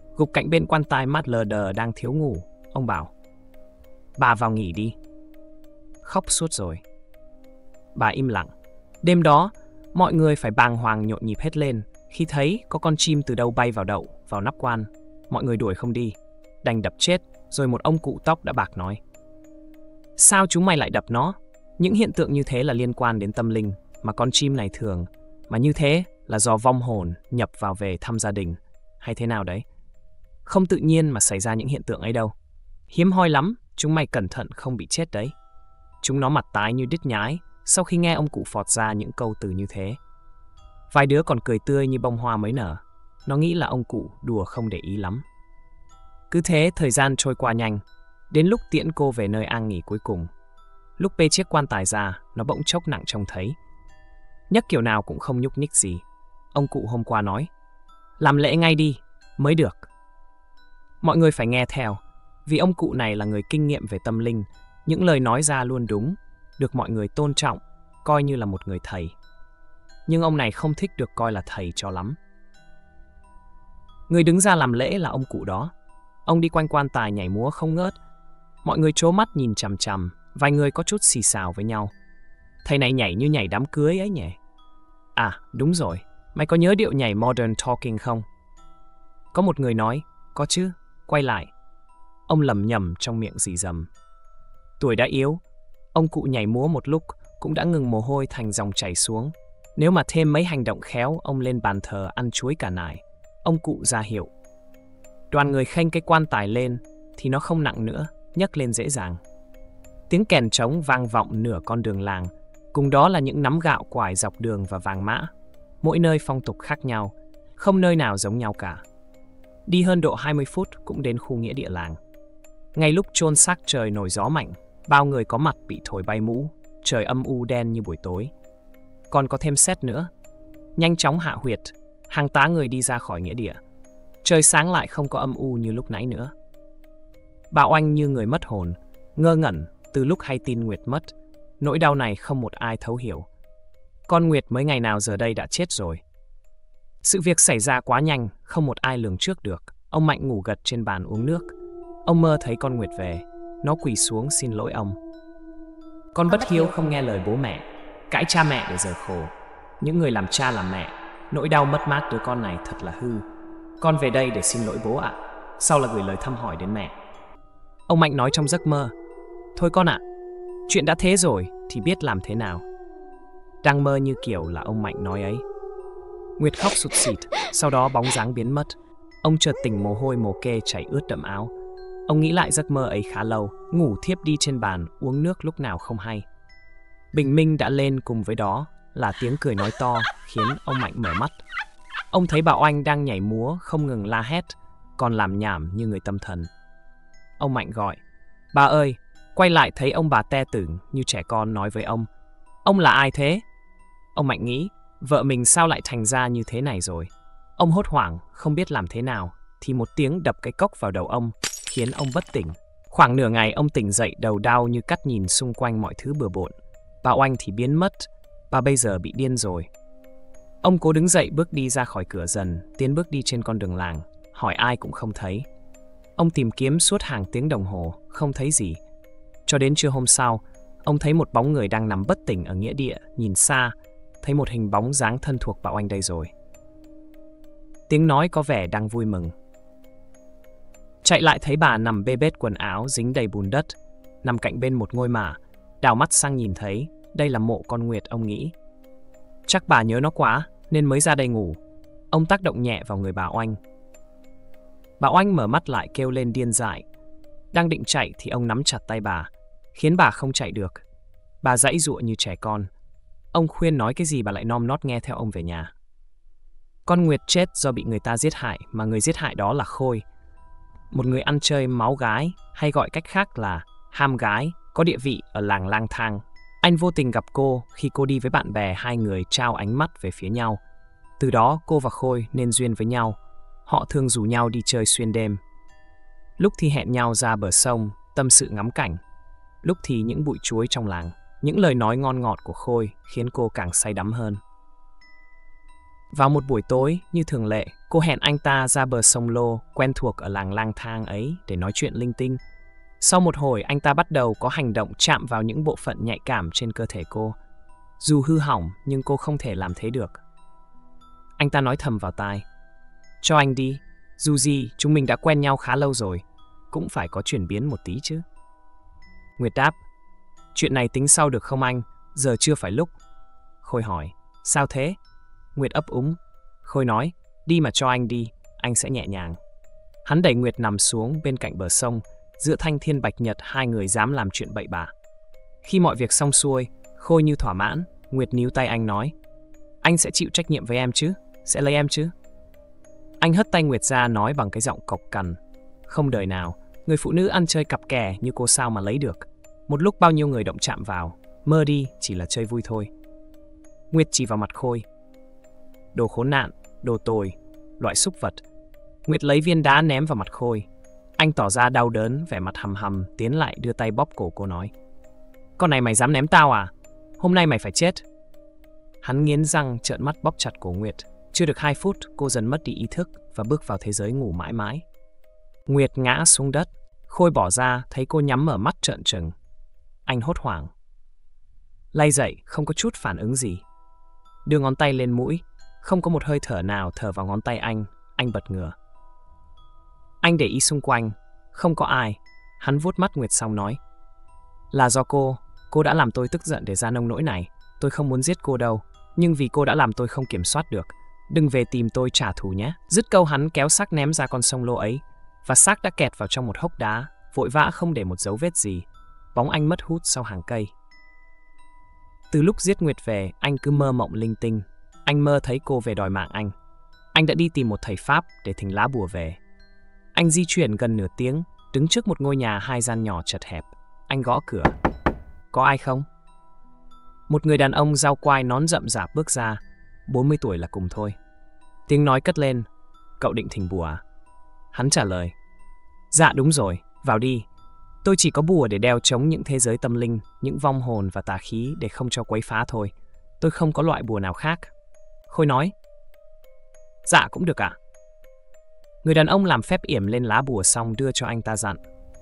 Gục cạnh bên quan tài mắt lờ đờ đang thiếu ngủ, ông bảo: "Bà vào nghỉ đi." Khóc suốt rồi. Bà im lặng. Đêm đó, mọi người phải bàng hoàng nhộn nhịp hết lên khi thấy có con chim từ đâu bay vào đậu vào nắp quan. Mọi người đuổi không đi, đành đập chết. Rồi một ông cụ tóc đã bạc nói: "Sao chúng mày lại đập nó? Những hiện tượng như thế là liên quan đến tâm linh, mà con chim này thường, mà như thế là do vong hồn nhập vào về thăm gia đình, hay thế nào đấy. Không tự nhiên mà xảy ra những hiện tượng ấy đâu. Hiếm hoi lắm, chúng mày cẩn thận không bị chết đấy." Chúng nó mặt tái như đít nhái sau khi nghe ông cụ phọt ra những câu từ như thế. Vài đứa còn cười tươi như bông hoa mới nở. Nó nghĩ là ông cụ đùa không để ý lắm. Cứ thế thời gian trôi qua nhanh, đến lúc tiễn cô về nơi an nghỉ cuối cùng. Lúc bê chiếc quan tài ra, nó bỗng chốc nặng trông thấy. Nhấc kiểu nào cũng không nhúc nhích gì. Ông cụ hôm qua nói: "Làm lễ ngay đi, mới được." Mọi người phải nghe theo, vì ông cụ này là người kinh nghiệm về tâm linh. Những lời nói ra luôn đúng, được mọi người tôn trọng, coi như là một người thầy. Nhưng ông này không thích được coi là thầy cho lắm. Người đứng ra làm lễ là ông cụ đó. Ông đi quanh quan tài nhảy múa không ngớt. Mọi người trố mắt nhìn chằm chằm, vài người có chút xì xào với nhau: "Thầy này nhảy như nhảy đám cưới ấy nhỉ? À, đúng rồi, mày có nhớ điệu nhảy Modern Talking không?" Có một người nói: "Có chứ, quay lại." Ông lầm nhầm trong miệng rì rầm. Tuổi đã yếu, ông cụ nhảy múa một lúc cũng đã ngừng mồ hôi thành dòng chảy xuống. Nếu mà thêm mấy hành động khéo, ông lên bàn thờ ăn chuối cả nải. Ông cụ ra hiệu. Đoàn người khênh cái quan tài lên thì nó không nặng nữa, nhấc lên dễ dàng. Tiếng kèn trống vang vọng nửa con đường làng, cùng đó là những nắm gạo quải dọc đường và vàng mã. Mỗi nơi phong tục khác nhau, không nơi nào giống nhau cả. Đi hơn độ hai mươi phút cũng đến khu nghĩa địa làng. Ngay lúc chôn xác trời nổi gió mạnh, bao người có mặt bị thổi bay mũ, trời âm u đen như buổi tối. Còn có thêm sét nữa. Nhanh chóng hạ huyệt, hàng tá người đi ra khỏi nghĩa địa. Trời sáng lại không có âm u như lúc nãy nữa. Bà Oanh như người mất hồn, ngơ ngẩn từ lúc hay tin Nguyệt mất. Nỗi đau này không một ai thấu hiểu. Con Nguyệt mới ngày nào giờ đây đã chết rồi. Sự việc xảy ra quá nhanh, không một ai lường trước được. Ông Mạnh ngủ gật trên bàn uống nước. Ông mơ thấy con Nguyệt về. Nó quỳ xuống xin lỗi ông. "Con bất hiếu không nghe lời bố mẹ, cãi cha mẹ để giờ khổ. Những người làm cha làm mẹ, nỗi đau mất mát đứa con này thật là hư. Con về đây để xin lỗi bố ạ. Sau là gửi lời thăm hỏi đến mẹ." Ông Mạnh nói trong giấc mơ: "Thôi con ạ, chuyện đã thế rồi thì biết làm thế nào." Đang mơ như kiểu là ông Mạnh nói ấy. Nguyệt khóc sụt sịt, sau đó bóng dáng biến mất. Ông chợt tỉnh mồ hôi mồ kê chảy ướt đẫm áo. Ông nghĩ lại giấc mơ ấy khá lâu, ngủ thiếp đi trên bàn, uống nước lúc nào không hay. Bình minh đã lên, cùng với đó là tiếng cười nói to khiến ông Mạnh mở mắt. Ông thấy bà Oanh đang nhảy múa không ngừng la hét, còn làm nhảm như người tâm thần. Ông Mạnh gọi: "Bà ơi!" Quay lại thấy ông bà te tưởng như trẻ con nói với ông: "Ông là ai thế?" Ông Mạnh nghĩ vợ mình sao lại thành ra như thế này rồi. Ông hốt hoảng không biết làm thế nào thì một tiếng đập cái cốc vào đầu ông khiến ông bất tỉnh. Khoảng nửa ngày ông tỉnh dậy đầu đau như cắt, nhìn xung quanh mọi thứ bừa bộn. Bà Oanh thì biến mất. Bà bây giờ bị điên rồi. Ông cố đứng dậy bước đi ra khỏi cửa dần, tiến bước đi trên con đường làng, hỏi ai cũng không thấy. Ông tìm kiếm suốt hàng tiếng đồng hồ, không thấy gì. Cho đến trưa hôm sau, ông thấy một bóng người đang nằm bất tỉnh ở nghĩa địa, nhìn xa, thấy một hình bóng dáng thân thuộc bà Oanh đây rồi. Tiếng nói có vẻ đang vui mừng. Chạy lại thấy bà nằm bê bết quần áo dính đầy bùn đất, nằm cạnh bên một ngôi mả. Đào mắt sang nhìn thấy đây là mộ con Nguyệt, ông nghĩ. Chắc bà nhớ nó quá nên mới ra đây ngủ. Ông tác động nhẹ vào người bà Oanh. Bà Oanh mở mắt lại kêu lên điên dại. Đang định chạy thì ông nắm chặt tay bà, khiến bà không chạy được. Bà giãy giụa như trẻ con. Ông khuyên nói cái gì bà lại nom nót nghe theo ông về nhà. Con Nguyệt chết do bị người ta giết hại, mà người giết hại đó là Khôi, một người ăn chơi máu gái, hay gọi cách khác là ham gái, có địa vị ở làng lang thang. Anh vô tình gặp cô khi cô đi với bạn bè, hai người trao ánh mắt về phía nhau. Từ đó cô và Khôi nên duyên với nhau. Họ thường rủ nhau đi chơi xuyên đêm. Lúc thì hẹn nhau ra bờ sông, tâm sự ngắm cảnh. Lúc thì những bụi chuối trong làng. Những lời nói ngon ngọt của Khôi khiến cô càng say đắm hơn. Vào một buổi tối, như thường lệ, Cô hẹn anh ta ra bờ sông Lô, quen thuộc ở làng lang thang ấy để nói chuyện linh tinh. Sau một hồi, anh ta bắt đầu có hành động chạm vào những bộ phận nhạy cảm trên cơ thể cô. Dù hư hỏng, nhưng cô không thể làm thế được. Anh ta nói thầm vào tai. Cho anh đi, dù gì chúng mình đã quen nhau khá lâu rồi, cũng phải có chuyển biến một tí chứ. Nguyệt đáp. Chuyện này tính sau được không anh, giờ chưa phải lúc. Khôi hỏi. Sao thế? Nguyệt ấp úng. Khôi nói. Đi mà cho anh đi, anh sẽ nhẹ nhàng. Hắn đẩy Nguyệt nằm xuống bên cạnh bờ sông, giữa thanh thiên bạch nhật hai người dám làm chuyện bậy bạ. Khi mọi việc xong xuôi, Khôi như thỏa mãn, Nguyệt níu tay anh nói. Anh sẽ chịu trách nhiệm với em chứ, sẽ lấy em chứ. Anh hất tay Nguyệt ra nói bằng cái giọng cộc cằn. Không đời nào, người phụ nữ ăn chơi cặp kè như cô sao mà lấy được. Một lúc bao nhiêu người động chạm vào, mơ đi chỉ là chơi vui thôi. Nguyệt chỉ vào mặt Khôi. Đồ khốn nạn, đồ tồi, loại súc vật. Nguyệt lấy viên đá ném vào mặt Khôi. Anh tỏ ra đau đớn, vẻ mặt hầm hầm, tiến lại đưa tay bóp cổ cô nói. Con này mày dám ném tao à? Hôm nay mày phải chết. Hắn nghiến răng trợn mắt bóp chặt cổ Nguyệt. Chưa được hai phút, cô dần mất đi ý thức và bước vào thế giới ngủ mãi mãi. Nguyệt ngã xuống đất. Khôi bỏ ra, thấy cô nhắm mở mắt trợn trừng. Anh hốt hoảng. Lay dậy, không có chút phản ứng gì. Đưa ngón tay lên mũi, không có một hơi thở nào thở vào ngón tay anh. Anh bật ngửa. Anh để ý xung quanh, không có ai. Hắn vuốt mắt Nguyệt xong nói. Là do cô, cô đã làm tôi tức giận để ra nông nỗi này. Tôi không muốn giết cô đâu, nhưng vì cô đã làm tôi không kiểm soát được. Đừng về tìm tôi trả thù nhé. Dứt câu hắn kéo xác ném ra con sông Lô ấy, và xác đã kẹt vào trong một hốc đá, vội vã không để một dấu vết gì. Bóng anh mất hút sau hàng cây. Từ lúc giết Nguyệt về, anh cứ mơ mộng linh tinh. Anh mơ thấy cô về đòi mạng anh. Anh đã đi tìm một thầy Pháp để thỉnh lá bùa về. Anh di chuyển gần nửa tiếng, đứng trước một ngôi nhà hai gian nhỏ chật hẹp. Anh gõ cửa. Có ai không? Một người đàn ông rau quai nón rậm rạp bước ra, bốn mươi tuổi là cùng thôi. Tiếng nói cất lên. Cậu định thỉnh bùa à? Hắn trả lời. Dạ đúng rồi, vào đi. Tôi chỉ có bùa để đeo chống những thế giới tâm linh, những vong hồn và tà khí để không cho quấy phá thôi. Tôi không có loại bùa nào khác. Khôi nói. Dạ cũng được ạ. Người đàn ông làm phép yểm lên lá bùa xong đưa cho anh ta dặn.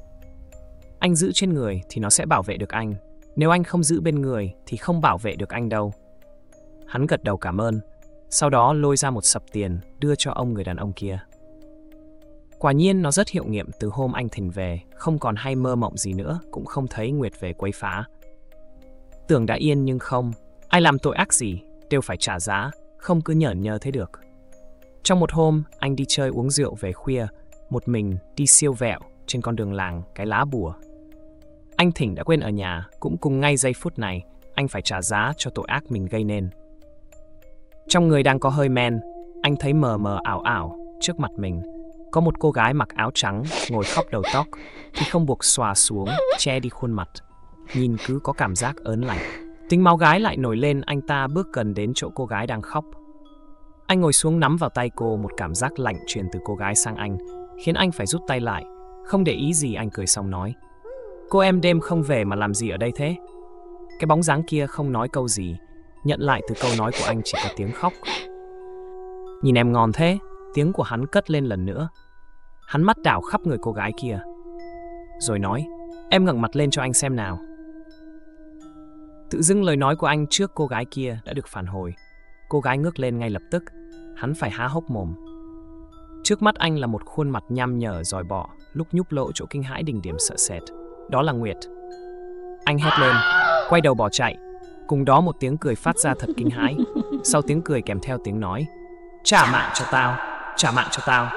Anh giữ trên người thì nó sẽ bảo vệ được anh. Nếu anh không giữ bên người thì không bảo vệ được anh đâu. Hắn gật đầu cảm ơn, sau đó lôi ra một sập tiền đưa cho ông người đàn ông kia. Quả nhiên nó rất hiệu nghiệm. Từ hôm anh thỉnh về, không còn hay mơ mộng gì nữa, cũng không thấy Nguyệt về quấy phá. Tưởng đã yên nhưng không. Ai làm tội ác gì đều phải trả giá, không cứ nhởn nhơ thế được. Trong một hôm, anh đi chơi uống rượu về khuya, một mình đi siêu vẹo trên con đường làng cái lá bùa. Anh thỉnh đã quên ở nhà, cũng cùng ngay giây phút này, anh phải trả giá cho tội ác mình gây nên. Trong người đang có hơi men, anh thấy mờ mờ ảo ảo trước mặt mình. Có một cô gái mặc áo trắng, ngồi khóc đầu tóc, thì không buộc xòa xuống, che đi khuôn mặt. Nhìn cứ có cảm giác ớn lạnh. Tính máu gái lại nổi lên, anh ta bước gần đến chỗ cô gái đang khóc. Anh ngồi xuống nắm vào tay cô, một cảm giác lạnh truyền từ cô gái sang anh, khiến anh phải rút tay lại. Không để ý gì, anh cười xong nói. Cô em đêm không về mà làm gì ở đây thế? Cái bóng dáng kia không nói câu gì, nhận lại từ câu nói của anh chỉ có tiếng khóc. Nhìn em ngon thế, tiếng của hắn cất lên lần nữa. Hắn mắt đảo khắp người cô gái kia, rồi nói, em ngẩng mặt lên cho anh xem nào. Tự dưng lời nói của anh trước cô gái kia đã được phản hồi. Cô gái ngước lên ngay lập tức, hắn phải há hốc mồm. Trước mắt anh là một khuôn mặt nham nhở dòi bọ, lúc nhúc lộ chỗ kinh hãi đỉnh điểm sợ sệt. Đó là Nguyệt. Anh hét lên, quay đầu bỏ chạy. Cùng đó một tiếng cười phát ra thật kinh hãi. Sau tiếng cười kèm theo tiếng nói, trả mạng cho tao, trả mạng cho tao.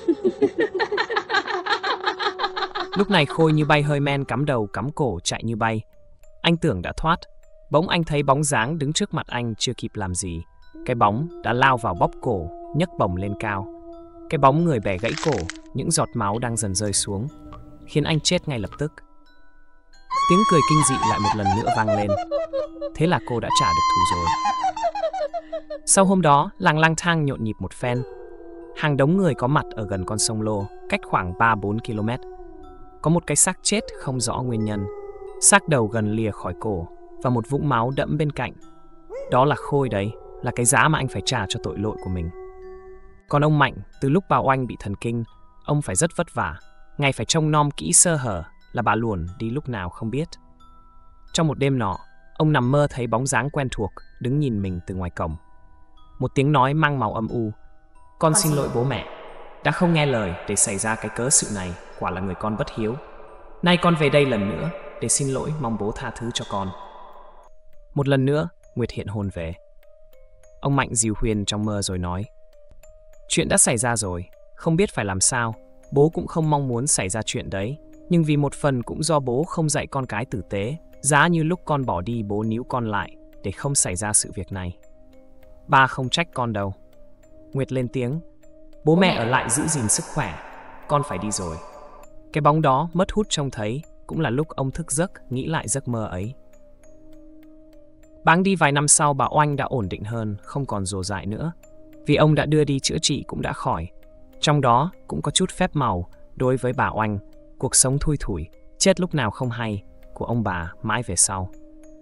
Lúc này Khôi như bay, hơi men cắm đầu cắm cổ chạy như bay. Anh tưởng đã thoát, bỗng anh thấy bóng dáng đứng trước mặt anh, chưa kịp làm gì, cái bóng đã lao vào bóp cổ, nhấc bổng lên cao. Cái bóng người bẻ gãy cổ, những giọt máu đang dần rơi xuống, khiến anh chết ngay lập tức. Tiếng cười kinh dị lại một lần nữa vang lên. Thế là cô đã trả được thù rồi. Sau hôm đó, làng lang thang nhộn nhịp một phen. Hàng đống người có mặt ở gần con sông Lô, cách khoảng ba bốn ki lô mét. Có một cái xác chết không rõ nguyên nhân, xác đầu gần lìa khỏi cổ và một vũng máu đẫm bên cạnh. Đó là Khôi đấy, là cái giá mà anh phải trả cho tội lỗi của mình. Còn ông Mạnh, từ lúc bà Oanh bị thần kinh, ông phải rất vất vả, ngày phải trông nom kỹ sơ hở là bà luồn đi lúc nào không biết. Trong một đêm nọ, ông nằm mơ thấy bóng dáng quen thuộc đứng nhìn mình từ ngoài cổng. Một tiếng nói mang màu âm u: "Con xin lỗi bố mẹ, đã không nghe lời để xảy ra cái cớ sự này, quả là người con bất hiếu. Nay con về đây lần nữa để xin lỗi, mong bố tha thứ cho con." Một lần nữa, Nguyệt hiện hồn về. Ông Mạnh dìu Huyền trong mơ rồi nói: "Chuyện đã xảy ra rồi, không biết phải làm sao. Bố cũng không mong muốn xảy ra chuyện đấy, nhưng vì một phần cũng do bố không dạy con cái tử tế, giá như lúc con bỏ đi bố níu con lại để không xảy ra sự việc này. Ba không trách con đâu." Nguyệt lên tiếng: "Bố mẹ ở lại giữ gìn sức khỏe, con phải đi rồi." Cái bóng đó mất hút trông thấy, cũng là lúc ông thức giấc nghĩ lại giấc mơ ấy. Bẵng đi vài năm sau, bà Oanh đã ổn định hơn, không còn rồ dại nữa. Vì ông đã đưa đi chữa trị cũng đã khỏi. Trong đó cũng có chút phép màu đối với bà Oanh, cuộc sống thui thủi, chết lúc nào không hay của ông bà mãi về sau.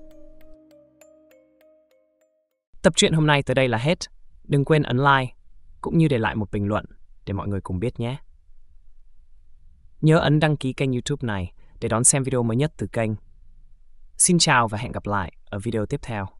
Tập truyện hôm nay tới đây là hết. Đừng quên ấn like cũng như để lại một bình luận để mọi người cùng biết nhé. Nhớ ấn đăng ký kênh YouTube này để đón xem video mới nhất từ kênh. Xin chào và hẹn gặp lại ở video tiếp theo.